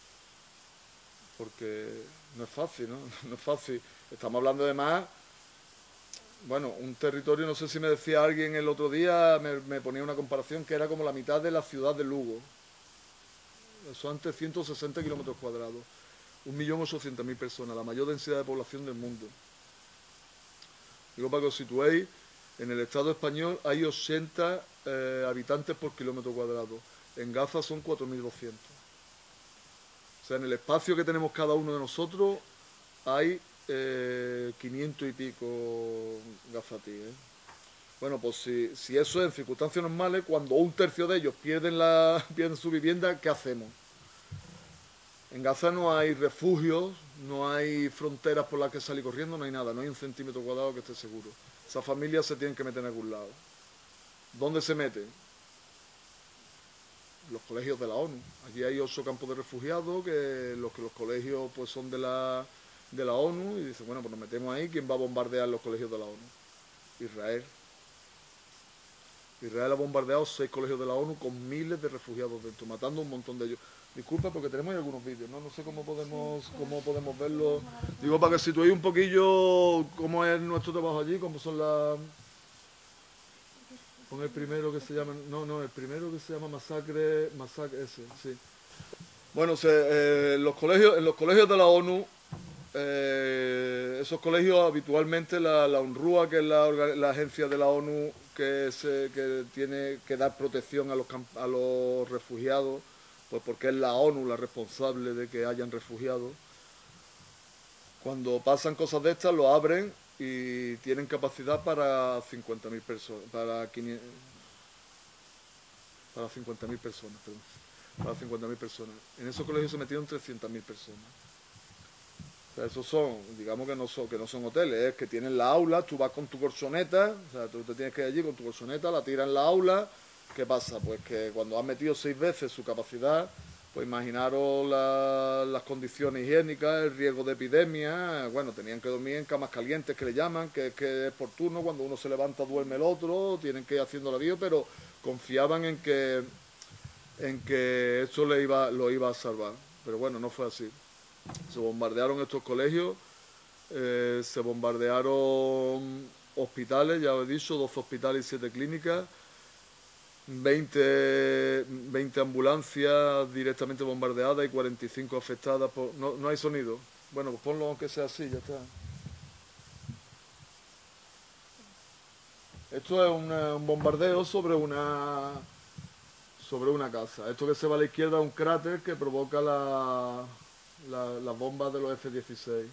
Speaker 1: Porque no es fácil, ¿no? No es fácil. Estamos hablando de más, bueno, un territorio, no sé si me decía alguien el otro día, me, me ponía una comparación que era como la mitad de la ciudad de Lugo. Son trescientos sesenta kilómetros cuadrados, un millón ochocientas mil personas, la mayor densidad de población del mundo. Digo, para que os situéis, en el Estado español hay ochenta eh, habitantes por kilómetro cuadrado. En Gaza son cuatro mil doscientos. O sea, en el espacio que tenemos cada uno de nosotros hay eh, quinientos y pico gazatíes. ¿eh? Bueno, pues si, si eso es en circunstancias normales, cuando un tercio de ellos pierden, la, pierden su vivienda, ¿qué hacemos? En Gaza no hay refugios, no hay fronteras por las que salir corriendo, no hay nada, no hay un centímetro cuadrado que esté seguro. Esas familias se tienen que meter en algún lado. ¿Dónde se meten? Los colegios de la ONU. Allí hay ocho campos de refugiados, que los que los colegios pues son de la, de la ONU, y dicen, bueno, pues nos metemos ahí, ¿quién va a bombardear los colegios de la ONU? Israel. Israel ha bombardeado seis colegios de la ONU con miles de refugiados dentro, matando un montón de ellos. Disculpa porque tenemos ahí algunos vídeos, ¿no? No sé cómo podemos, cómo podemos verlo. Digo, para que situéis un poquillo cómo es nuestro trabajo allí, cómo son las... Pon el primero que se llama... No, no, el primero que se llama Masacre... Masacre ese, sí. Bueno, se, eh, los colegios, en los colegios de la ONU, eh, esos colegios habitualmente la, la UNRWA, que es la, la agencia de la ONU que, se, que tiene que dar protección a los, a los refugiados, pues porque es la ONU la responsable de que hayan refugiados. Cuando pasan cosas de estas, lo abren y tienen capacidad para cincuenta mil personas, para quinientos, para cincuenta mil personas, perdón, para cincuenta mil personas. En esos colegios se metieron trescientas mil personas. O sea, esos son, digamos que no son, que no son hoteles, es que tienen la aula, tú vas con tu colchoneta, o sea, tú te tienes que ir allí con tu colchoneta, la tiras en la aula. ¿Qué pasa? Pues que cuando has metido seis veces su capacidad, pues imaginaros la, las condiciones higiénicas, el riesgo de epidemia. Bueno, tenían que dormir en camas calientes, que le llaman, que, que es por turno, cuando uno se levanta duerme el otro, tienen que ir haciendo la vida, pero confiaban en que, en que esto le iba, lo iba a salvar. Pero bueno, no fue así. Se bombardearon estos colegios, eh, se bombardearon hospitales, ya os he dicho, doce hospitales y siete clínicas, veinte, veinte ambulancias directamente bombardeadas y cuarenta y cinco afectadas por... No, no hay sonido. Bueno, pues ponlo aunque sea así, ya está. Esto es una, un bombardeo sobre una sobre una casa. Esto que se va a la izquierda es un cráter que provoca la, la, las bombas de los F dieciséis.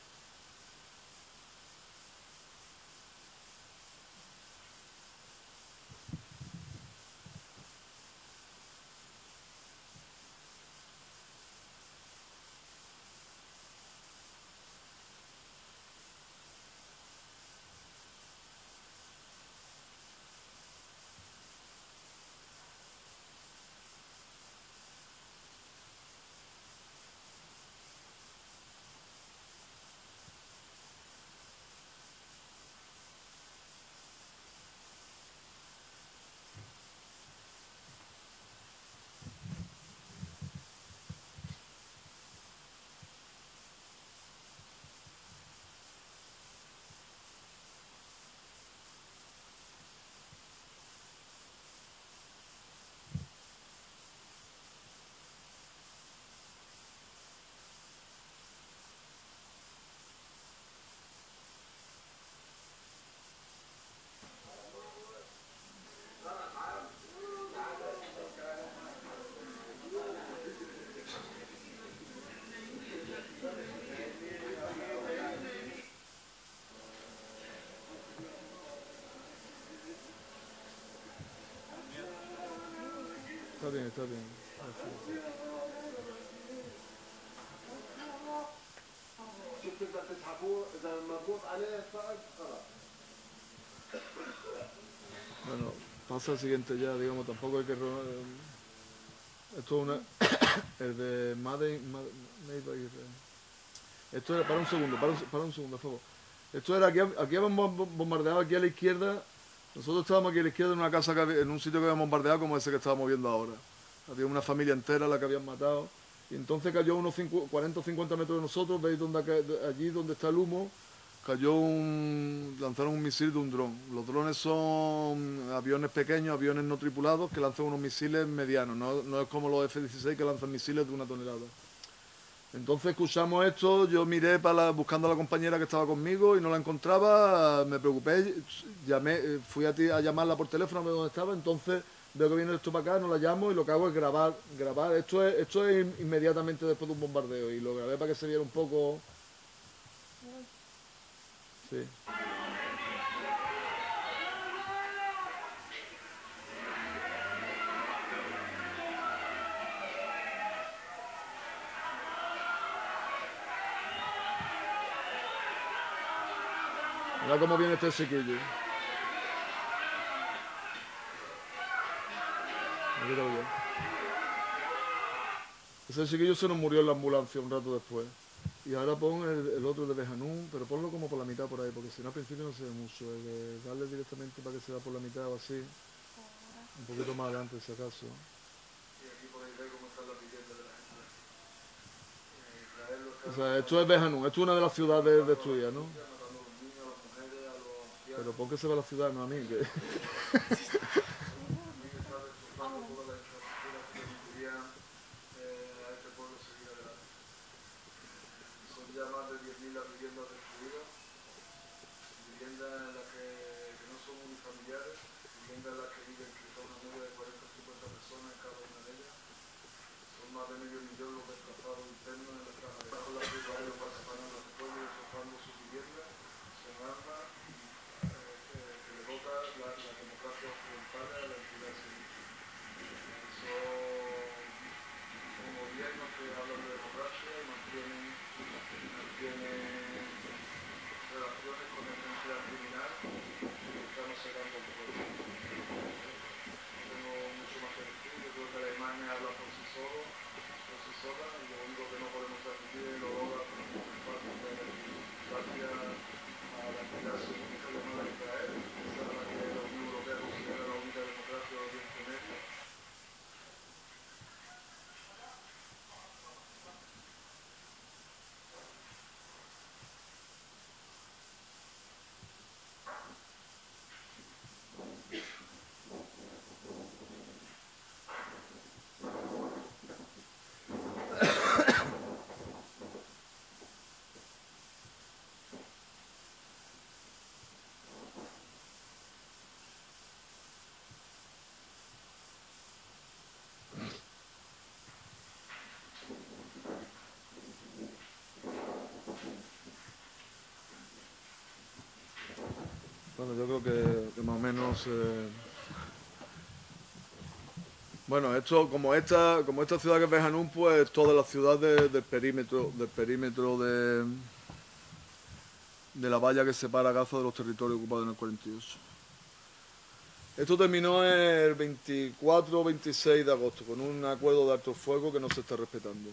Speaker 1: Está bien, está bien. Bueno, pasa al siguiente ya, digamos, tampoco hay que... Esto es una... el de Made, Made, Made by Israel. Esto era... Para un segundo, para un, para un segundo, por favor. Esto era... Aquí, aquí habíamos bombardeado aquí a la izquierda. Nosotros estábamos aquí a la izquierda en una casa, que había, en un sitio que habíamos bombardeado como ese que estábamos viendo ahora. Había una familia entera la que habían matado. Y entonces cayó unos cuarenta o cincuenta metros de nosotros, veis donde, allí donde está el humo, cayó un... lanzaron un misil de un dron. Los drones son aviones pequeños, aviones no tripulados, que lanzan unos misiles medianos. No, no es como los F dieciséis que lanzan misiles de una tonelada. Entonces escuchamos esto, yo miré para la- buscando a la compañera que estaba conmigo y no la encontraba, me preocupé, llamé, eh, fui a, ti, a llamarla por teléfono a ver dónde estaba, entonces veo que viene esto para acá, no la llamo y lo que hago es grabar, grabar, esto es, esto es inmediatamente después de un bombardeo y lo grabé para que se viera un poco... Sí. Mira cómo viene este chiquillo. Aquí lo veo. Ese chiquillo se nos murió en la ambulancia un rato después. Y ahora pon el, el otro de Bejanú, pero ponlo como por la mitad por ahí, porque si no al principio no se ve mucho. El de darle directamente para que se vea por la mitad o así. Un poquito más adelante si acaso. Y aquí podéis ver cómo está la vivienda de la gente. O sea, esto es Bejanú, esto es una de las ciudades destruidas, ¿no? Pero pon que se ve la ciudad, no a mí, que... Bueno, yo creo que, que más o menos... Eh... Bueno, esto, como esta, como esta ciudad que es Bejanú, pues todas las ciudades del perímetro, del perímetro de, de la valla que separa Gaza de los territorios ocupados en el cuarenta y ocho. Esto terminó el veinticuatro o veintiséis de agosto, con un acuerdo de alto fuego que no se está respetando.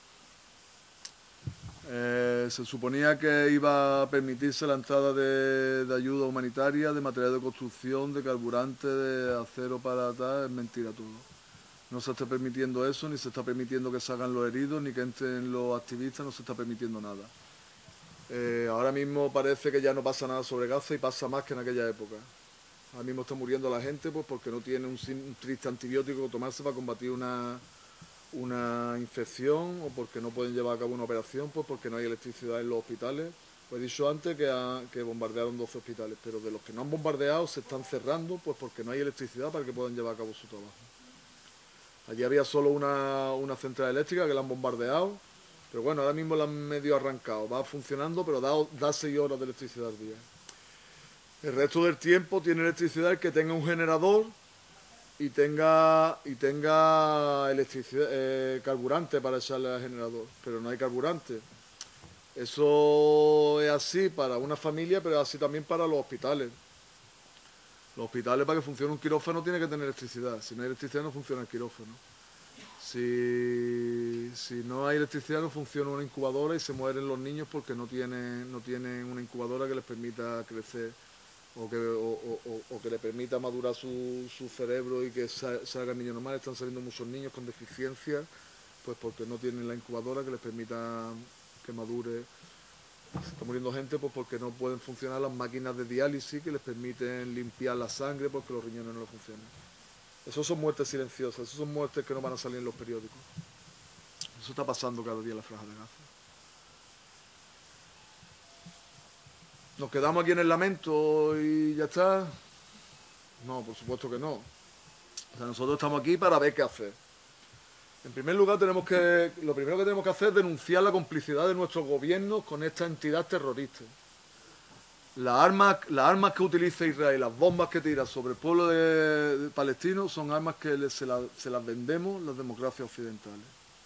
Speaker 1: Eh, se suponía que iba a permitirse la entrada de, de ayuda humanitaria, de material de construcción, de carburante, de acero para tal, es mentira todo. No se está permitiendo eso, ni se está permitiendo que salgan los heridos, ni que entren los activistas, no se está permitiendo nada. Eh, ahora mismo parece que ya no pasa nada sobre Gaza y pasa más que en aquella época. Ahora mismo está muriendo la gente pues porque no tiene un, un triste antibiótico que tomarse para combatir una, una infección o porque no pueden llevar a cabo una operación, pues porque no hay electricidad en los hospitales. Pues he dicho antes que, ha, que bombardearon doce hospitales, pero de los que no han bombardeado se están cerrando pues porque no hay electricidad para que puedan llevar a cabo su trabajo. Allí había solo una, una central eléctrica que la han bombardeado, pero bueno, ahora mismo la han medio arrancado, va funcionando, pero da, da seis horas de electricidad al día. El resto del tiempo tiene electricidad el que tenga un generador y tenga y tenga electricidad, eh, carburante para echarle al generador, pero no hay carburante. Eso es así para una familia, pero es así también para los hospitales. Los hospitales, para que funcione un quirófano, tiene que tener electricidad. Si no hay electricidad, no funciona el quirófano. Si, si no hay electricidad, no funciona una incubadora y se mueren los niños porque no tienen, no tienen una incubadora que les permita crecer o que, o, o, o que le permita madurar su, su cerebro y que salga el niño normal. Están saliendo muchos niños con deficiencias, pues porque no tienen la incubadora que les permita que madure. Se está muriendo gente pues porque no pueden funcionar las máquinas de diálisis que les permiten limpiar la sangre porque los riñones no les funcionan. Esas son muertes silenciosas, esas son muertes que no van a salir en los periódicos. Eso está pasando cada día en la Franja de Gaza. ¿Nos quedamos aquí en el lamento y ya está? No, por supuesto que no. O sea, nosotros estamos aquí para ver qué hacer. En primer lugar, tenemos que, lo primero que tenemos que hacer es denunciar la complicidad de nuestros gobiernos con esta entidad terrorista. Las armas, las armas que utiliza Israel, las bombas que tira sobre el pueblo de, de palestino, son armas que le, se, la, se las vendemos las democracias occidentales.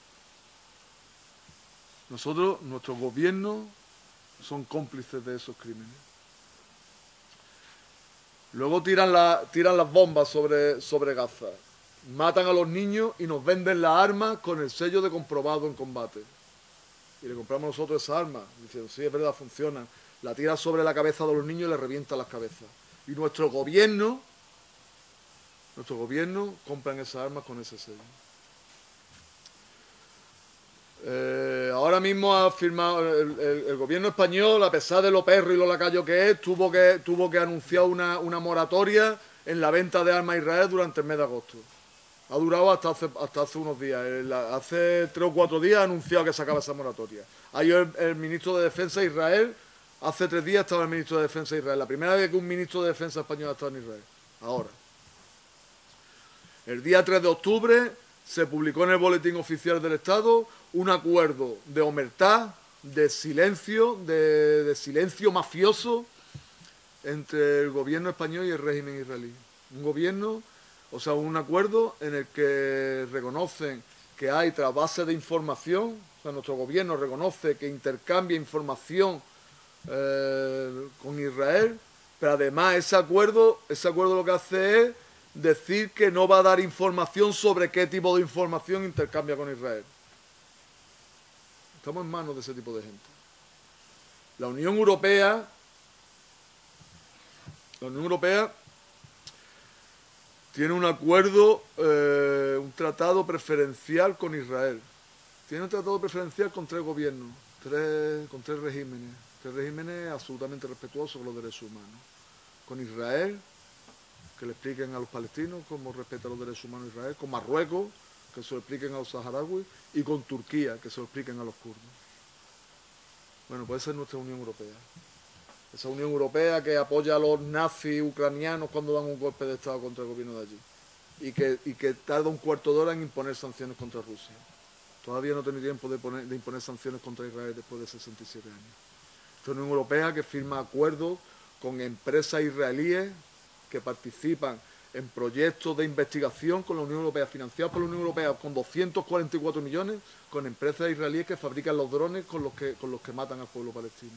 Speaker 1: Nosotros, nuestros gobiernos, son cómplices de esos crímenes. Luego tiran, la, tiran las bombas sobre, sobre Gaza, matan a los niños y nos venden las armas con el sello de comprobado en combate. Y le compramos nosotros esas armas, diciendo, sí, es verdad, funcionan. La tira sobre la cabeza de los niños y le revienta las cabezas. Y nuestro gobierno, nuestro gobierno compran esas armas con ese sello. Eh, ahora mismo ha firmado el, el, el gobierno español, a pesar de lo perro y lo lacayo que es, tuvo que, tuvo que anunciar una, una moratoria en la venta de armas a Israel durante el mes de agosto. Ha durado hasta hace, hasta hace unos días. El, hace tres o cuatro días ha anunciado que se acaba esa moratoria. Ayer el, el ministro de Defensa de Israel, hace tres días estaba el ministro de Defensa de Israel. La primera vez que un ministro de Defensa español ha estado en Israel. Ahora. El día tres de octubre se publicó en el Boletín Oficial del Estado un acuerdo de omertá, de silencio, de, de silencio mafioso entre el gobierno español y el régimen israelí. Un gobierno, o sea, un acuerdo en el que reconocen que hay trasvase de información, o sea, nuestro gobierno reconoce que intercambia información eh, con Israel, pero además ese acuerdo, ese acuerdo lo que hace es decir que no va a dar información sobre qué tipo de información intercambia con Israel. Estamos en manos de ese tipo de gente. La Unión Europea, la Unión Europea tiene un acuerdo, eh, un tratado preferencial con Israel. Tiene un tratado preferencial con tres gobiernos, tres, con tres regímenes, tres regímenes absolutamente respetuosos con los derechos humanos. Con Israel, que le expliquen a los palestinos cómo respeta los derechos humanos Israel, con Marruecos, que se lo expliquen a los saharauis, y con Turquía, que se lo expliquen a los kurdos. Bueno, pues esa es nuestra Unión Europea. Esa Unión Europea que apoya a los nazis ucranianos cuando dan un golpe de Estado contra el gobierno de allí. Y que, y que tarda un cuarto de hora en imponer sanciones contra Rusia. Todavía no tiene tiempo de, poner, de imponer sanciones contra Israel después de sesenta y siete años. Esta Unión Europea que firma acuerdos con empresas israelíes que participan en proyectos de investigación con la Unión Europea, financiados por la Unión Europea con doscientos cuarenta y cuatro millones, con empresas israelíes que fabrican los drones con los que, con los que matan al pueblo palestino.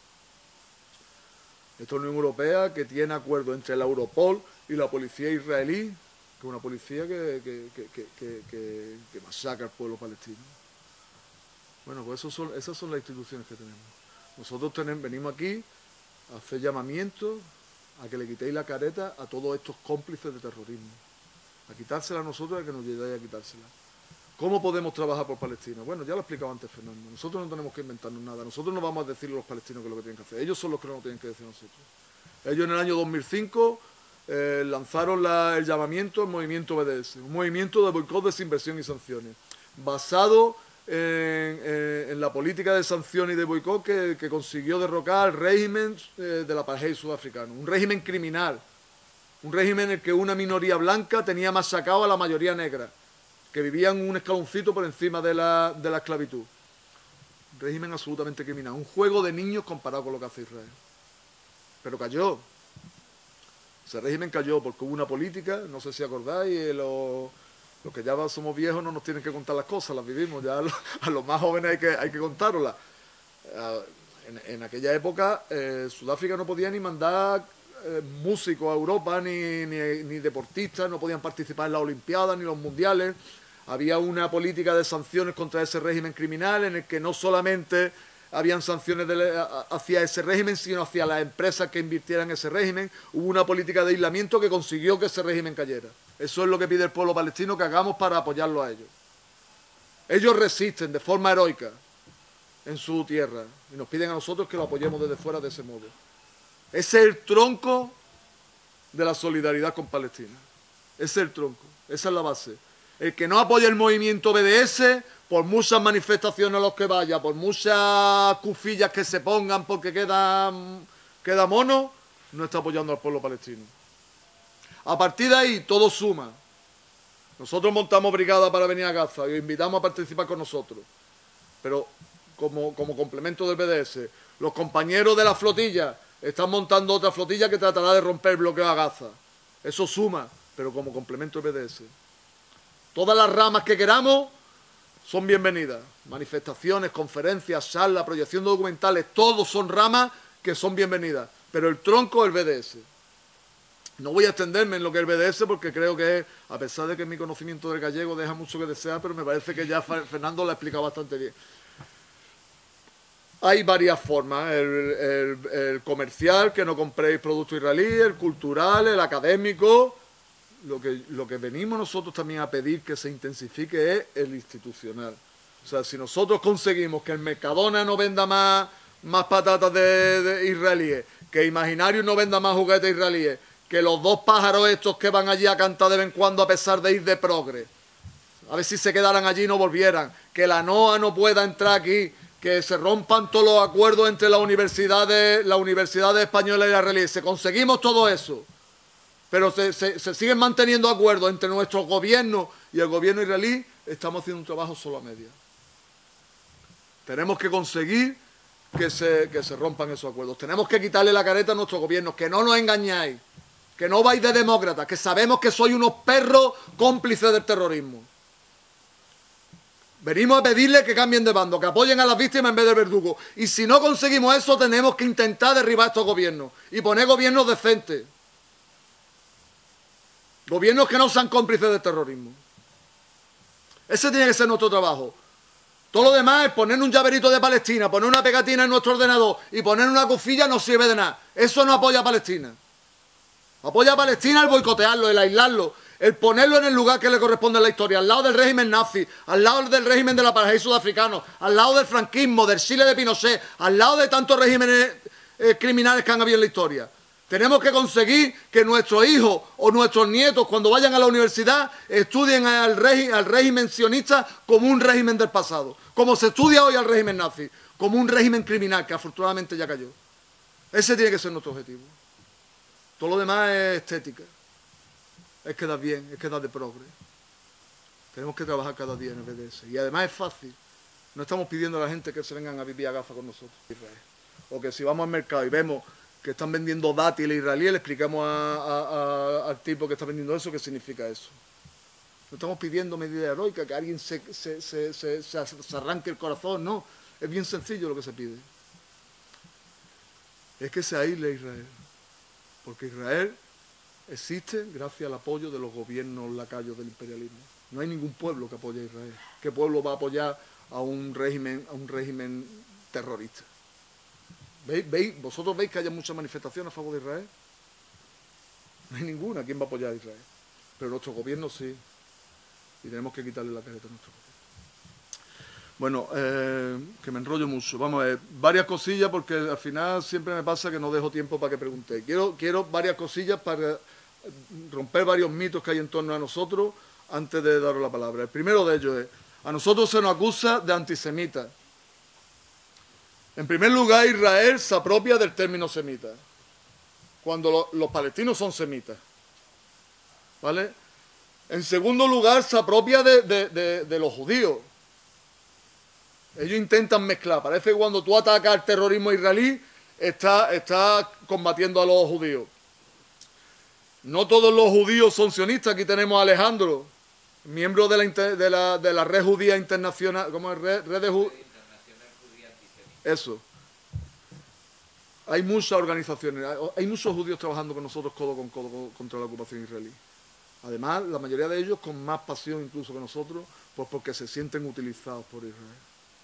Speaker 1: Esta Unión Europea que tiene acuerdos entre la Europol y la policía israelí, que es una policía que, que, que, que, que, que, que masacra al pueblo palestino. Bueno, pues esos son, esas son las instituciones que tenemos. Nosotros tenemos, venimos aquí a hacer llamamientos a que le quitéis la careta a todos estos cómplices de terrorismo. A quitársela a nosotros y a que nos ayudáis a quitársela. ¿Cómo podemos trabajar por Palestina? Bueno, ya lo ha explicado antes Fernando. Nosotros no tenemos que inventarnos nada. Nosotros no vamos a decirle a los palestinos qué es lo que tienen que hacer. Ellos son los que no lo tienen que decir a nosotros. Ellos en el año dos mil cinco eh, lanzaron la, el llamamiento al movimiento B D S, un movimiento de boicot, desinversión y sanciones, basado en, en, en la política de sanciones y de boicot que, que consiguió derrocar al régimen eh, del apartheid sudafricano. Un régimen criminal, un régimen en el que una minoría blanca tenía masacrado a la mayoría negra, que vivían un escaloncito por encima de la, de la esclavitud. Un régimen absolutamente criminal, un juego de niños comparado con lo que hace Israel. Pero cayó. Ese régimen cayó porque hubo una política, no sé si acordáis, los, los que ya somos viejos no nos tienen que contar las cosas, las vivimos, ya a los, a los más jóvenes hay que, hay que contároslas. En, en aquella época eh, Sudáfrica no podía ni mandar eh, músicos a Europa, ni, ni, ni deportistas, no podían participar en las Olimpiadas, ni los Mundiales. Había una política de sanciones contra ese régimen criminal en el que no solamente habían sanciones de, hacia ese régimen, sino hacia las empresas que invirtieran en ese régimen. Hubo una política de aislamiento que consiguió que ese régimen cayera. Eso es lo que pide el pueblo palestino que hagamos para apoyarlo a ellos. Ellos resisten de forma heroica en su tierra y nos piden a nosotros que lo apoyemos desde fuera de ese modo. Ese es el tronco de la solidaridad con Palestina. Ese es el tronco, esa es la base. El que no apoya el movimiento B D S por muchas manifestaciones a los que vaya, por muchas cufillas que se pongan porque queda, queda mono, no está apoyando al pueblo palestino. A partir de ahí, todo suma. Nosotros montamos brigada para venir a Gaza y os invitamos a participar con nosotros. Pero como, como complemento del B D S, los compañeros de la flotilla están montando otra flotilla que tratará de romper el bloqueo a Gaza. Eso suma, pero como complemento del B D S. Todas las ramas que queramos son bienvenidas. Manifestaciones, conferencias, charlas, proyección de documentales, todos son ramas que son bienvenidas. Pero el tronco es el B D S. No voy a extenderme en lo que es el B D S porque creo que, a pesar de que mi conocimiento del gallego deja mucho que desear, pero me parece que ya Fernando lo ha explicado bastante bien. Hay varias formas, el, el, el comercial, que no compréis productos israelíes, el cultural, el académico. Lo que, lo que venimos nosotros también a pedir que se intensifique es el institucional. O sea, si nosotros conseguimos que el Mercadona no venda más, más patatas de, de israelíes, que Imaginarium no venda más juguetes israelíes, que los dos pájaros estos que van allí a cantar de vez en cuando a pesar de ir de progre, a ver si se quedaran allí y no volvieran, que la NOA no pueda entrar aquí, que se rompan todos los acuerdos entre las universidades, las universidades españolas y las israelíes. Si conseguimos todo eso, pero se, se, se siguen manteniendo acuerdos entre nuestro gobierno y el gobierno israelí, estamos haciendo un trabajo solo a media. Tenemos que conseguir que se, que se rompan esos acuerdos. Tenemos que quitarle la careta a nuestro gobierno, que no nos engañáis, que no vais de demócratas, que sabemos que sois unos perros cómplices del terrorismo. Venimos a pedirles que cambien de bando, que apoyen a las víctimas en vez del verdugo. Y si no conseguimos eso, tenemos que intentar derribar estos gobiernos y poner gobiernos decentes. Gobiernos que no sean cómplices del terrorismo. Ese tiene que ser nuestro trabajo. Todo lo demás es poner un llaverito de Palestina, poner una pegatina en nuestro ordenador y poner una cofilla no sirve de nada. Eso no apoya a Palestina. Apoya a Palestina el boicotearlo, el aislarlo, el ponerlo en el lugar que le corresponde en la historia, al lado del régimen nazi, al lado del régimen del apartheid sudafricano, al lado del franquismo, del Chile de Pinochet, al lado de tantos regímenes eh, criminales que han habido en la historia. Tenemos que conseguir que nuestros hijos o nuestros nietos, cuando vayan a la universidad, estudien al, regi al régimen sionista como un régimen del pasado, como se estudia hoy al régimen nazi, como un régimen criminal que afortunadamente ya cayó. Ese tiene que ser nuestro objetivo. Todo lo demás es estética. Es quedar bien, es quedar de progre. Tenemos que trabajar cada día en el B D S. Y además es fácil. No estamos pidiendo a la gente que se vengan a vivir a Gaza con nosotros. O que si vamos al mercado y vemos que están vendiendo dátiles israelíes, le explicamos a, a, a, al tipo que está vendiendo eso qué significa eso. No estamos pidiendo medidas heroicas, que alguien se, se, se, se, se, se arranque el corazón, no. Es bien sencillo lo que se pide. Es que se aísle Israel. Porque Israel existe gracias al apoyo de los gobiernos lacayos del imperialismo. No hay ningún pueblo que apoye a Israel. ¿Qué pueblo va a apoyar a un régimen, a un régimen terrorista? ¿Veis, veis, ¿Vosotros veis que haya muchas manifestaciones a favor de Israel? No hay ninguna. ¿Quién va a apoyar a Israel? Pero nuestro gobierno sí. Y tenemos que quitarle la careta a nuestro gobierno. Bueno, eh, que me enrollo mucho. Vamos a ver, varias cosillas porque al final siempre me pasa que no dejo tiempo para que preguntéis. Quiero, quiero varias cosillas para romper varios mitos que hay en torno a nosotros antes de daros la palabra. El primero de ellos es, a nosotros se nos acusa de antisemitas. En primer lugar, Israel se apropia del término semita, cuando lo, los palestinos son semitas. ¿Vale? En segundo lugar, se apropia de, de, de, de los judíos. Ellos intentan mezclar. Parece que cuando tú atacas al terrorismo israelí, estás está combatiendo a los judíos. No todos los judíos son sionistas. Aquí tenemos a Alejandro, miembro de la, de la, de la red judía internacional. ¿Cómo es? Red, red de ju Eso. Hay muchas organizaciones, hay muchos judíos trabajando con nosotros codo con codo contra la ocupación israelí. Además, la mayoría de ellos con más pasión incluso que nosotros, pues porque se sienten utilizados por Israel.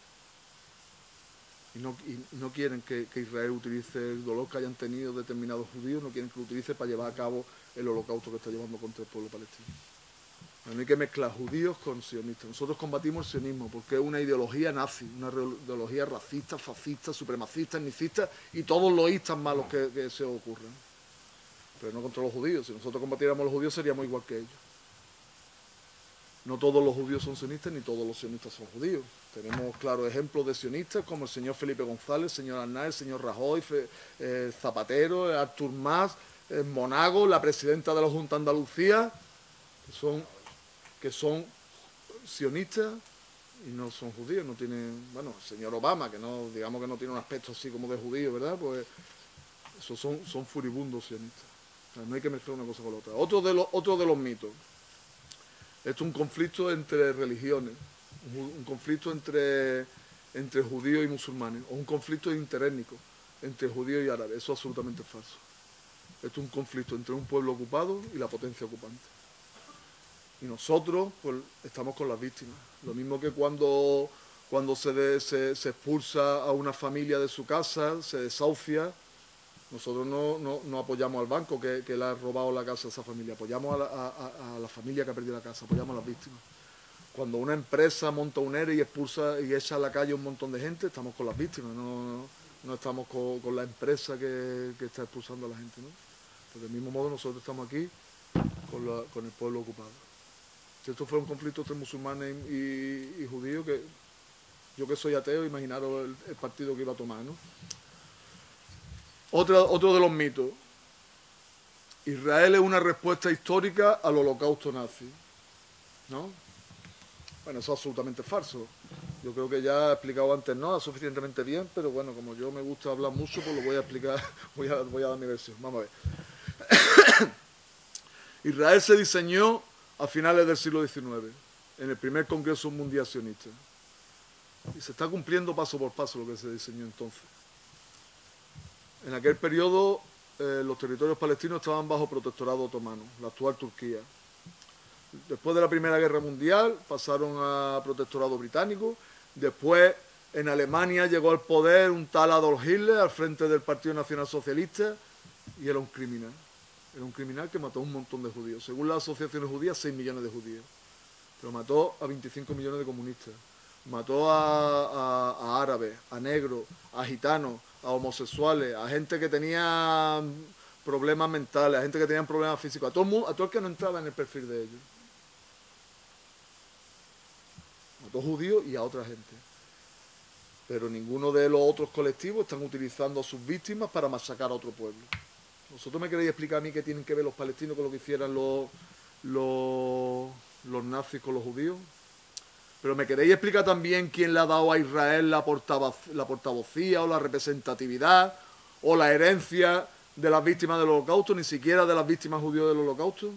Speaker 1: Y no, y no quieren que, que Israel utilice el dolor que hayan tenido determinados judíos, no quieren que lo utilice para llevar a cabo el holocausto que está llevando contra el pueblo palestino. No hay que mezclar judíos con sionistas. Nosotros combatimos el sionismo porque es una ideología nazi, una ideología racista, fascista, supremacista, etnicista y todos los istas malos que, que se ocurran. Pero no contra los judíos. Si nosotros combatiéramos a los judíos seríamos igual que ellos. No todos los judíos son sionistas, ni todos los sionistas son judíos. Tenemos claros ejemplos de sionistas como el señor Felipe González, el señor Arnaiz, el señor Rajoy, eh, Zapatero, eh, Artur Mas, eh, Monago, la presidenta de la Junta de Andalucía, que son, que son sionistas y no son judíos, no tienen, bueno, el señor Obama, que no, digamos que no tiene un aspecto así como de judío, ¿verdad? Pues esos son, son furibundos sionistas. O sea, no hay que mezclar una cosa con la otra. Otro de los, otro de los mitos. Esto es un conflicto entre religiones, un conflicto entre, entre judíos y musulmanes, o un conflicto interétnico entre judíos y árabes. Eso es absolutamente falso. Esto es un conflicto entre un pueblo ocupado y la potencia ocupante. Y nosotros pues, estamos con las víctimas. Lo mismo que cuando, cuando se, de, se, se expulsa a una familia de su casa, se desahucia. Nosotros no, no, no apoyamos al banco que, que le ha robado la casa a esa familia, apoyamos a la, a, a la familia que ha perdido la casa, apoyamos a las víctimas. Cuando una empresa monta un ERE y expulsa y echa a la calle un montón de gente, estamos con las víctimas, no, no estamos con, con la empresa que, que está expulsando a la gente, ¿no? Pues del mismo modo nosotros estamos aquí con, la, con el pueblo ocupado. Si esto fuera un conflicto entre musulmanes y, y, y judíos, que yo que soy ateo, imaginaros el, el partido que iba a tomar, ¿no? Otro, otro de los mitos. Israel es una respuesta histórica al holocausto nazi, ¿no? Bueno, eso es absolutamente falso. Yo creo que ya he explicado antes, no, suficientemente bien, pero bueno, como yo me gusta hablar mucho, pues lo voy a explicar, voy a, voy a dar mi versión. Vamos a ver. Israel se diseñó a finales del siglo diecinueve, en el primer Congreso Mundial Sionista. Y se está cumpliendo paso por paso lo que se diseñó entonces. En aquel periodo eh, los territorios palestinos estaban bajo protectorado otomano, la actual Turquía. Después de la Primera Guerra Mundial pasaron a protectorado británico. Después en Alemania llegó al poder un tal Adolf Hitler al frente del Partido Nacional Socialista y era un criminal. Era un criminal que mató a un montón de judíos. Según las asociaciones judías, seis millones de judíos. Pero mató a veinticinco millones de comunistas. Mató a, a, a árabes, a negros, a gitanos, a homosexuales, a gente que tenía problemas mentales, a gente que tenía problemas físicos, a todo el mundo, a todo el que no entraba en el perfil de ellos. Mató judíos y a otra gente. Pero ninguno de los otros colectivos están utilizando a sus víctimas para masacrar a otro pueblo. ¿Vosotros me queréis explicar a mí qué tienen que ver los palestinos con lo que hicieran los, los, los nazis con los judíos? Pero me queréis explicar también quién le ha dado a Israel la, portavoz, la portavocía o la representatividad o la herencia de las víctimas del holocausto, ni siquiera de las víctimas judías del holocausto.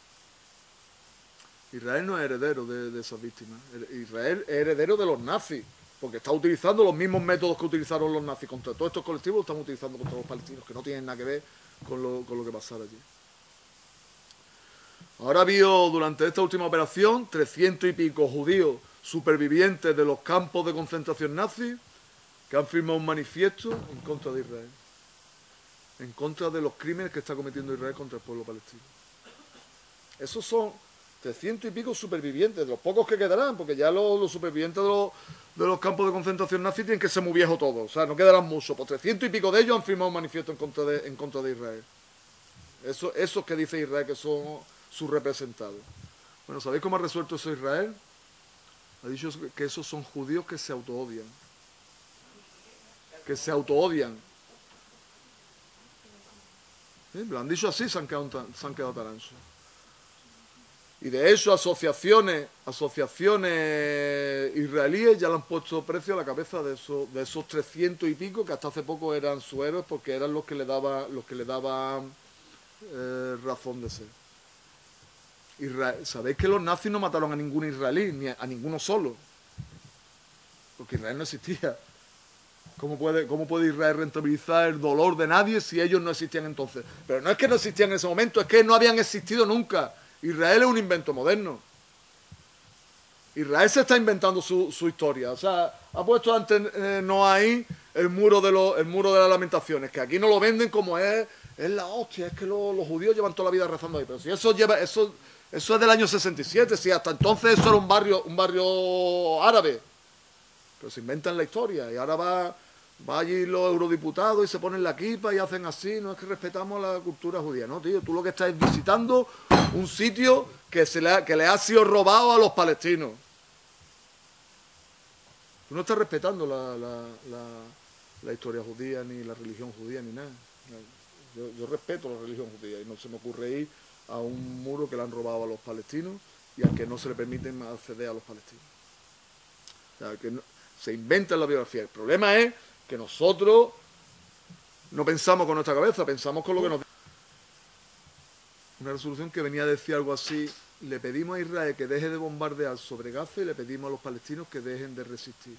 Speaker 1: Israel no es heredero de, de esas víctimas. Israel es heredero de los nazis, porque está utilizando los mismos métodos que utilizaron los nazis contra todos estos colectivos, los están utilizando contra los palestinos, que no tienen nada que ver con lo, con lo que pasara allí. Ahora vio durante esta última operación trescientos y pico judíos supervivientes de los campos de concentración nazis que han firmado un manifiesto en contra de Israel, en contra de los crímenes que está cometiendo Israel contra el pueblo palestino. Esos son trescientos y pico supervivientes, de los pocos que quedarán, porque ya los, los supervivientes de los, de los campos de concentración nazis tienen que ser muy viejos todos, o sea, no quedarán muchos, pues trescientos y pico de ellos han firmado un manifiesto en contra de, en contra de Israel. Eso, esos que dice Israel que son sus representados. Bueno, ¿sabéis cómo ha resuelto eso Israel? Ha dicho que esos son judíos que se autoodian. Que se autoodian. ¿Sí? Lo han dicho así, se han quedado, se han quedado tan anchos. Y de hecho, asociaciones, asociaciones israelíes ya le han puesto precio a la cabeza de esos, de esos trescientos y pico que hasta hace poco eran sus héroes porque eran los que le daban, los que le daban eh, razón de ser. Israel, ¿sabéis que los nazis no mataron a ningún israelí, ni a, a ninguno solo? Porque Israel no existía. ¿Cómo puede, ¿Cómo puede Israel rentabilizar el dolor de nadie si ellos no existían entonces? Pero no es que no existían en ese momento, es que no habían existido nunca. Israel es un invento moderno. Israel se está inventando su, su historia. O sea, ha puesto antes eh, no ahí el muro, de lo, el muro de las lamentaciones, que aquí no lo venden como es, es la hostia, es que lo, los judíos llevan toda la vida rezando ahí. Pero si eso lleva, eso, eso es del año sesenta y siete, si hasta entonces eso era un barrio, un barrio árabe. Pero se inventan la historia y ahora va, Va allí los eurodiputados y se ponen la kipa y hacen así, no es que respetamos la cultura judía, no, tío, tú lo que estás visitando un sitio que, se le ha, que le ha sido robado a los palestinos. Tú no estás respetando la, la, la, la historia judía, ni la religión judía, ni nada. Yo, yo respeto la religión judía y no se me ocurre ir a un muro que le han robado a los palestinos y al que no se le permite acceder a los palestinos. O sea, que no, se inventa la biografía. El problema es que nosotros no pensamos con nuestra cabeza, pensamos con lo que nos... Una resolución que venía a decir algo así: le pedimos a Israel que deje de bombardear sobre Gaza y le pedimos a los palestinos que dejen de resistir.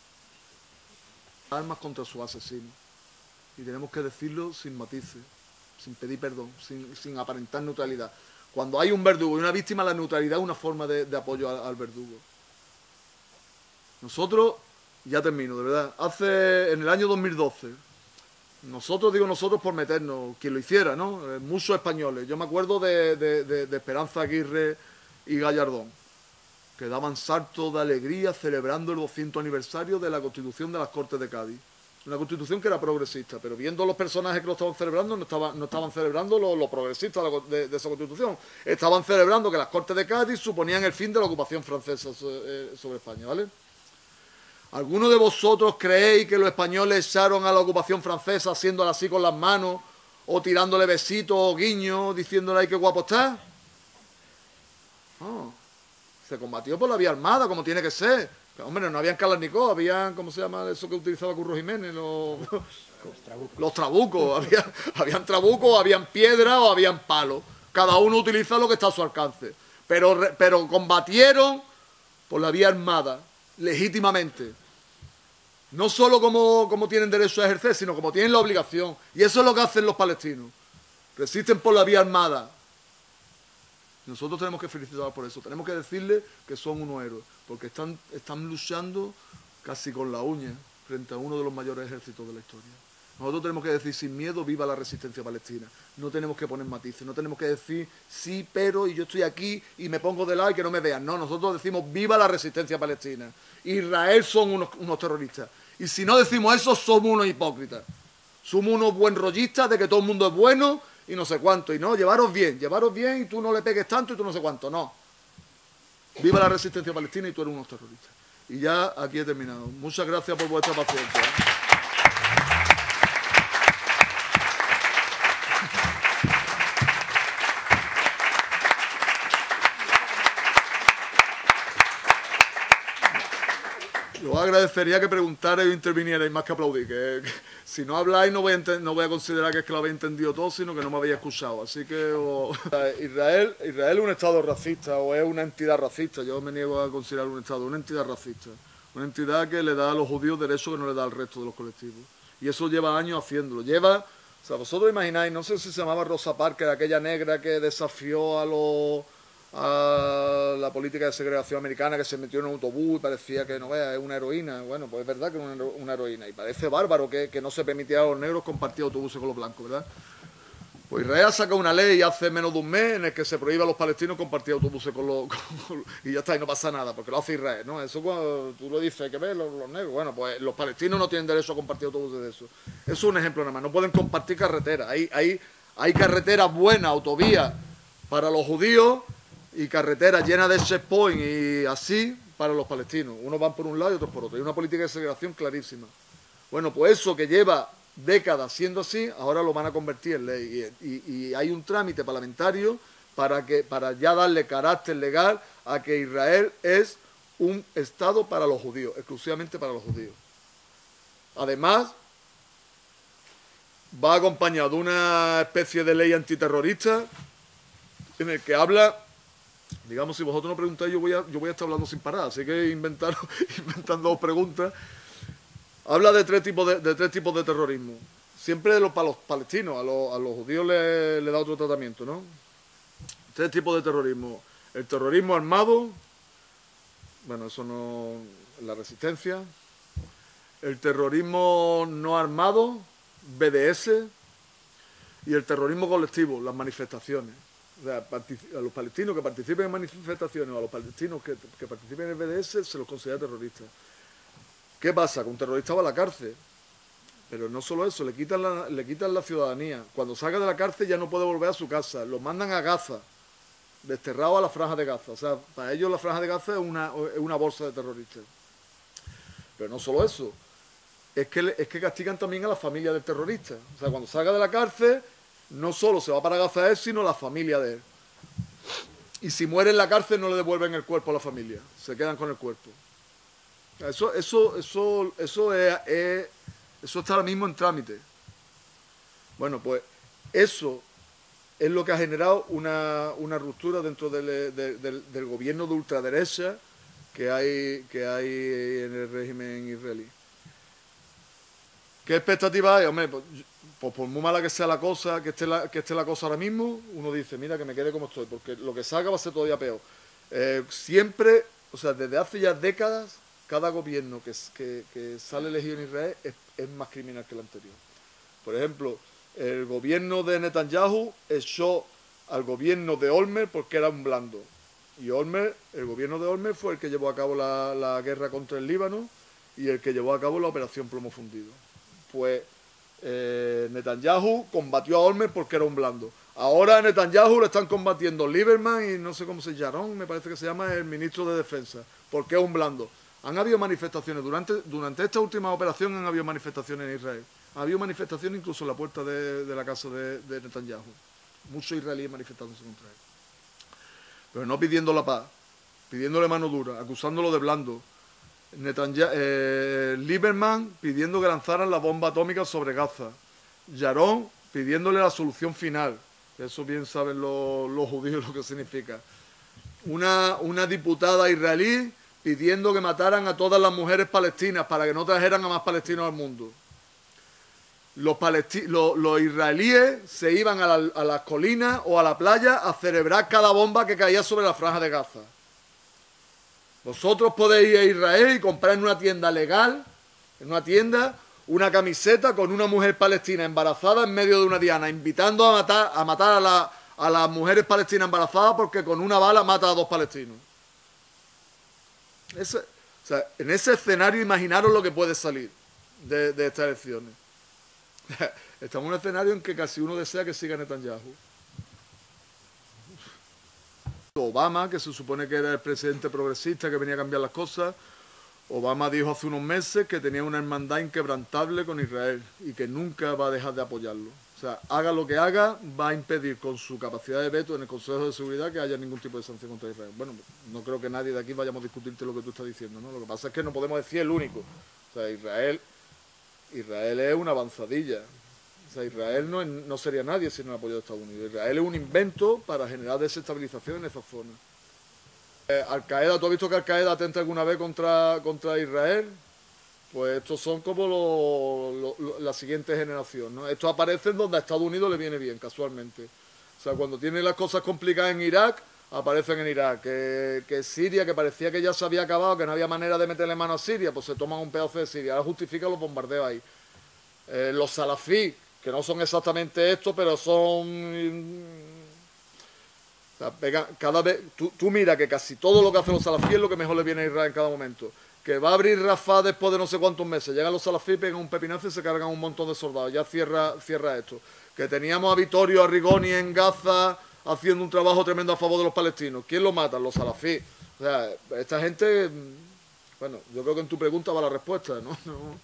Speaker 1: Armas contra sus asesinos. Y tenemos que decirlo sin matices, sin pedir perdón, sin, sin aparentar neutralidad. Cuando hay un verdugo y una víctima, la neutralidad es una forma de, de apoyo al, al verdugo. Nosotros, ya termino, de verdad, hace, en el año dos mil doce, nosotros, digo nosotros por meternos, quien lo hiciera, ¿no? Eh, muchos españoles. Yo me acuerdo de, de, de, de Esperanza Aguirre y Gallardón, que daban saltos de alegría celebrando el doscientos aniversario de la Constitución de las Cortes de Cádiz. Una Constitución que era progresista, pero viendo los personajes que lo estaban celebrando, no, estaba, no estaban celebrando los lo progresistas de, de esa Constitución. Estaban celebrando que las Cortes de Cádiz suponían el fin de la ocupación francesa sobre, sobre España, ¿vale? ¿Alguno de vosotros creéis que los españoles echaron a la ocupación francesa haciéndola así con las manos, o tirándole besitos o guiños, diciéndole ay qué guapo está? No. Se combatió por la vía armada, como tiene que ser. Hombre, no habían Kalashnikov, habían, ¿cómo se llama eso que utilizaba Curro Jiménez? Los, los trabucos. Los trabucos. Había, habían trabucos, habían piedras o habían palos. Cada uno utiliza lo que está a su alcance. Pero, pero combatieron por la vía armada, legítimamente. No solo como, como tienen derecho a ejercer, sino como tienen la obligación. Y eso es lo que hacen los palestinos. Resisten por la vía armada. Nosotros tenemos que felicitarlos por eso. Tenemos que decirles que son unos héroes. Porque están, están luchando casi con la uña frente a uno de los mayores ejércitos de la historia. Nosotros tenemos que decir sin miedo viva la resistencia palestina. No tenemos que poner matices. No tenemos que decir sí, pero y yo estoy aquí y me pongo de lado y que no me vean. No, nosotros decimos viva la resistencia palestina. Israel son unos, unos terroristas. Y si no decimos eso, somos unos hipócritas. Somos unos buen rollistas de que todo el mundo es bueno y no sé cuánto. Y no, llevaros bien, llevaros bien y tú no le pegues tanto y tú no sé cuánto. No. Viva la resistencia palestina y tú eres unos terroristas. Y ya aquí he terminado. Muchas gracias por vuestra paciencia. Os agradecería que preguntarais o intervinierais más que aplaudir, que, que si no habláis no voy, a no voy a considerar que es que lo habéis entendido todo, sino que no me habéis escuchado. Así que o, Israel, Israel es un Estado racista o es una entidad racista. Yo me niego a considerar un Estado, una entidad racista. Una entidad que le da a los judíos derechos que no le da al resto de los colectivos. Y eso lleva años haciéndolo. Lleva, o sea, vosotros imagináis, no sé si se llamaba Rosa Parks, aquella negra que desafió a los... a la política de segregación americana, que se metió en un autobús y parecía que no vea, es una heroína. Bueno, pues es verdad que es una, una heroína y parece bárbaro que, que no se permitía a los negros compartir autobuses con los blancos, ¿verdad? Pues Israel saca una ley hace menos de un mes en el que se prohíbe a los palestinos compartir autobuses con los... Con, con, y ya está, y no pasa nada, porque lo hace Israel, ¿no? Eso cuando tú lo dices, que ves los, los negros, bueno, pues los palestinos no tienen derecho a compartir autobuses de eso. Eso es un ejemplo nada más, no pueden compartir carreteras. Hay, hay, hay carreteras buenas, autovías para los judíos, y carreteras llenas de checkpoint y así para los palestinos. Unos van por un lado y otros por otro. Hay una política de segregación clarísima. Bueno, pues eso que lleva décadas siendo así, ahora lo van a convertir en ley. Y, y, y hay un trámite parlamentario para, que, para ya darle carácter legal a que Israel es un Estado para los judíos, exclusivamente para los judíos. Además, va acompañado de una especie de ley antiterrorista en el que habla... Digamos, si vosotros no preguntáis, yo voy a, yo voy a estar hablando sin parar, así que inventar, inventando preguntas. Habla de tres tipos de, de tres tipos de terrorismo. Siempre los, para los palestinos, a los, a los judíos le, le da otro tratamiento, ¿no? Tres tipos de terrorismo. El terrorismo armado, bueno, eso no... la resistencia. El terrorismo no armado, B D S. Y el terrorismo colectivo, las manifestaciones. O sea, a los palestinos que participen en manifestaciones o a los palestinos que, que participen en el B D S se los considera terroristas. ¿Qué pasa? Que un terrorista va a la cárcel. Pero no solo eso, le quitan la, le quitan la ciudadanía. Cuando salga de la cárcel ya no puede volver a su casa. Lo mandan a Gaza, desterrado a la Franja de Gaza. O sea, para ellos la Franja de Gaza es una, es una bolsa de terroristas. Pero no solo eso, es que, es que castigan también a la familia del terrorista. O sea, cuando salga de la cárcel, no solo se va para Gaza él, sino la familia de él. Y si muere en la cárcel no le devuelven el cuerpo a la familia, se quedan con el cuerpo. Eso, eso, eso, eso, es, es, eso está ahora mismo en trámite. Bueno, pues eso es lo que ha generado una, una ruptura dentro del, del, del, del gobierno de ultraderecha que hay, que hay en el régimen israelí. ¿Qué expectativa hay? Hombre, pues, pues por muy mala que sea la cosa, que esté la, que esté la cosa ahora mismo, uno dice, mira, que me quede como estoy, porque lo que salga va a ser todavía peor. Eh, siempre, o sea, desde hace ya décadas, cada gobierno que, que, que sale elegido en Israel es, es más criminal que el anterior. Por ejemplo, el gobierno de Netanyahu echó al gobierno de Olmert porque era un blando. Y Olmert, el gobierno de Olmert fue el que llevó a cabo la, la guerra contra el Líbano y el que llevó a cabo la operación Plomo Fundido. Pues eh, Netanyahu combatió a Olmert porque era un blando. Ahora a Netanyahu lo están combatiendo Lieberman y no sé cómo se llama, me parece que se llama el ministro de Defensa, porque es un blando. Han habido manifestaciones, durante, durante esta última operación han habido manifestaciones en Israel. Ha habido manifestaciones incluso en la puerta de, de la casa de, de Netanyahu. Muchos israelíes manifestándose contra él. Pero no pidiendo la paz, pidiéndole mano dura, acusándolo de blando. Netanyahu, eh, Lieberman pidiendo que lanzaran la bomba atómica sobre Gaza. Yaron pidiéndole la solución final. Eso bien saben los, los judíos lo que significa. Una, una diputada israelí pidiendo que mataran a todas las mujeres palestinas para que no trajeran a más palestinos al mundo. Los, palesti los, los israelíes se iban a, la, a las colinas o a la playa a celebrar cada bomba que caía sobre la Franja de Gaza. Vosotros podéis ir a Israel y comprar en una tienda legal, en una tienda, una camiseta con una mujer palestina embarazada en medio de una diana, invitando a matar a, matar a, la, a las mujeres palestinas embarazadas porque con una bala mata a dos palestinos. Ese, o sea, en ese escenario imaginaros lo que puede salir de, de estas elecciones. Estamos en un escenario en que casi uno desea que siga Netanyahu. Obama, que se supone que era el presidente progresista que venía a cambiar las cosas, Obama dijo hace unos meses que tenía una hermandad inquebrantable con Israel y que nunca va a dejar de apoyarlo. O sea, haga lo que haga, va a impedir con su capacidad de veto en el Consejo de Seguridad que haya ningún tipo de sanción contra Israel. Bueno, no creo que nadie de aquí vayamos a discutirte lo que tú estás diciendo, ¿no? Lo que pasa es que no podemos decir el único. O sea, Israel, Israel es una avanzadilla. O sea, Israel no, no sería nadie sin el apoyo de Estados Unidos. Israel es un invento para generar desestabilización en esa zona. Eh, Al-Qaeda, ¿tú has visto que Al-Qaeda atenta alguna vez contra, contra Israel? Pues estos son como lo, lo, lo, la siguiente generación, ¿no? Estos aparecen donde a Estados Unidos le viene bien, casualmente. O sea, cuando tienen las cosas complicadas en Irak, aparecen en Irak. Que, que Siria, que parecía que ya se había acabado, que no había manera de meterle mano a Siria, pues se toman un pedazo de Siria. Ahora justifican los bombardeos ahí. Eh, los salafí, que no son exactamente esto, pero son... O sea, pega, cada vez, tú, tú mira que casi todo lo que hacen los salafíes es lo que mejor le viene a Israel en cada momento. Que va a abrir Rafah después de no sé cuántos meses. Llegan los salafíes, pegan un pepinazo y se cargan un montón de soldados. Ya cierra, cierra esto. Que teníamos a Vittorio Arrigoni en Gaza haciendo un trabajo tremendo a favor de los palestinos. ¿Quién lo mata? Los salafíes. O sea, esta gente... Bueno, yo creo que en tu pregunta va la respuesta, ¿no? no.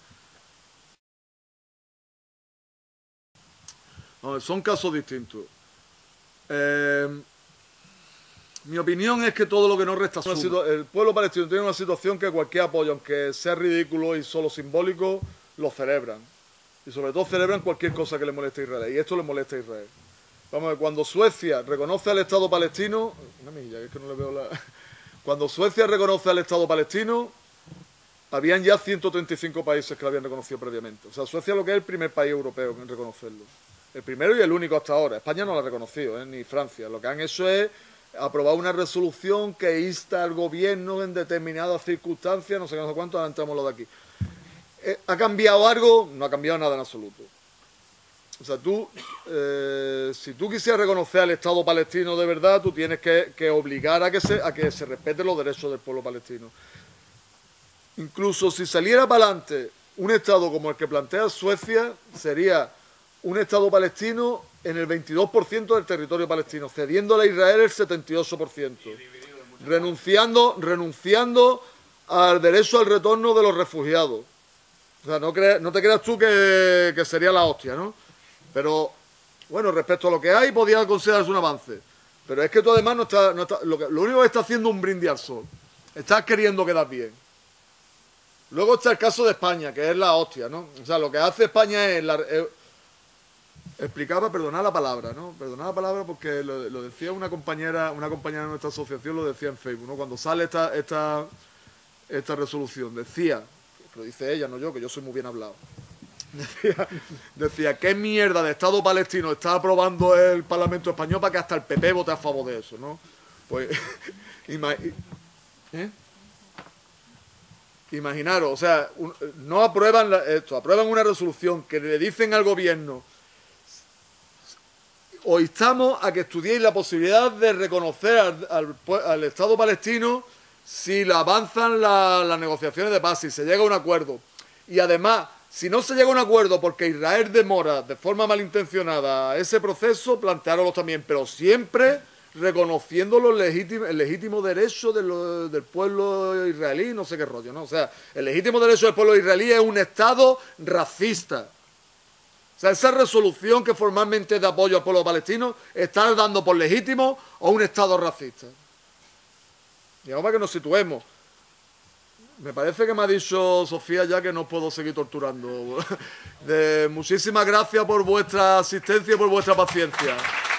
Speaker 1: No, son casos distintos. Eh, mi opinión es que todo lo que no resta... El pueblo palestino tiene una situación que cualquier apoyo, aunque sea ridículo y solo simbólico, lo celebran. Y sobre todo celebran cualquier cosa que le moleste a Israel. Y esto le molesta a Israel. Vamos a ver, cuando Suecia reconoce al Estado palestino... Una milla, es que no le veo la... Cuando Suecia reconoce al Estado palestino, habían ya ciento treinta y cinco países que lo habían reconocido previamente. O sea, Suecia es lo que es el primer país europeo en reconocerlo. El primero y el único hasta ahora. España no lo ha reconocido, ¿eh? Ni Francia. Lo que han hecho es aprobar una resolución que insta al gobierno en determinadas circunstancias, no sé qué, no sé cuánto, ahora entramos lo de aquí. Eh, ¿Ha cambiado algo? No ha cambiado nada en absoluto. O sea, tú, eh, si tú quisieras reconocer al Estado palestino de verdad, tú tienes que, que obligar a que, se, a que se respeten los derechos del pueblo palestino. Incluso si saliera para adelante un Estado como el que plantea Suecia sería un Estado palestino en el veintidós por ciento del territorio palestino, cediéndole a Israel el setenta y ocho por ciento, renunciando, renunciando al derecho al retorno de los refugiados. O sea, no, cre no te creas tú que, que sería la hostia, ¿no? Pero, bueno, respecto a lo que hay, podría considerarse un avance. Pero es que tú además no estás... No está, lo, que, lo único que está haciendo es un brindis al sol. Estás queriendo quedar bien. Luego está el caso de España, que es la hostia, ¿no? O sea, lo que hace España es... La, es explicaba, perdonad la palabra, ¿no? Perdonad la palabra porque lo, lo decía una compañera, una compañera de nuestra asociación, lo decía en Facebook, ¿no? Cuando sale esta, esta, esta resolución, decía, lo dice ella, no yo, que yo soy muy bien hablado, decía, decía, ¿qué mierda de Estado palestino está aprobando el Parlamento español para que hasta el P P vote a favor de eso, ¿no? Pues, ¿eh? Imaginaros, o sea, un, no aprueban la, esto, aprueban una resolución que le dicen al gobierno: os instamos a que estudiéis la posibilidad de reconocer al, al, al Estado palestino si la avanzan la, las negociaciones de paz, si se llega a un acuerdo. Y además, si no se llega a un acuerdo porque Israel demora de forma malintencionada ese proceso, planteároslo también, pero siempre reconociendo los legítimos, el legítimo derecho de lo, del pueblo israelí, no sé qué rollo, ¿no? O sea, el legítimo derecho del pueblo israelí es un Estado racista. O sea, esa resolución que formalmente es de apoyo al pueblo palestino está dando por legítimo a un Estado racista. Y ahora para que nos situemos. Me parece que me ha dicho Sofía ya que no puedo seguir torturando. De, muchísimas gracias por vuestra asistencia y por vuestra paciencia.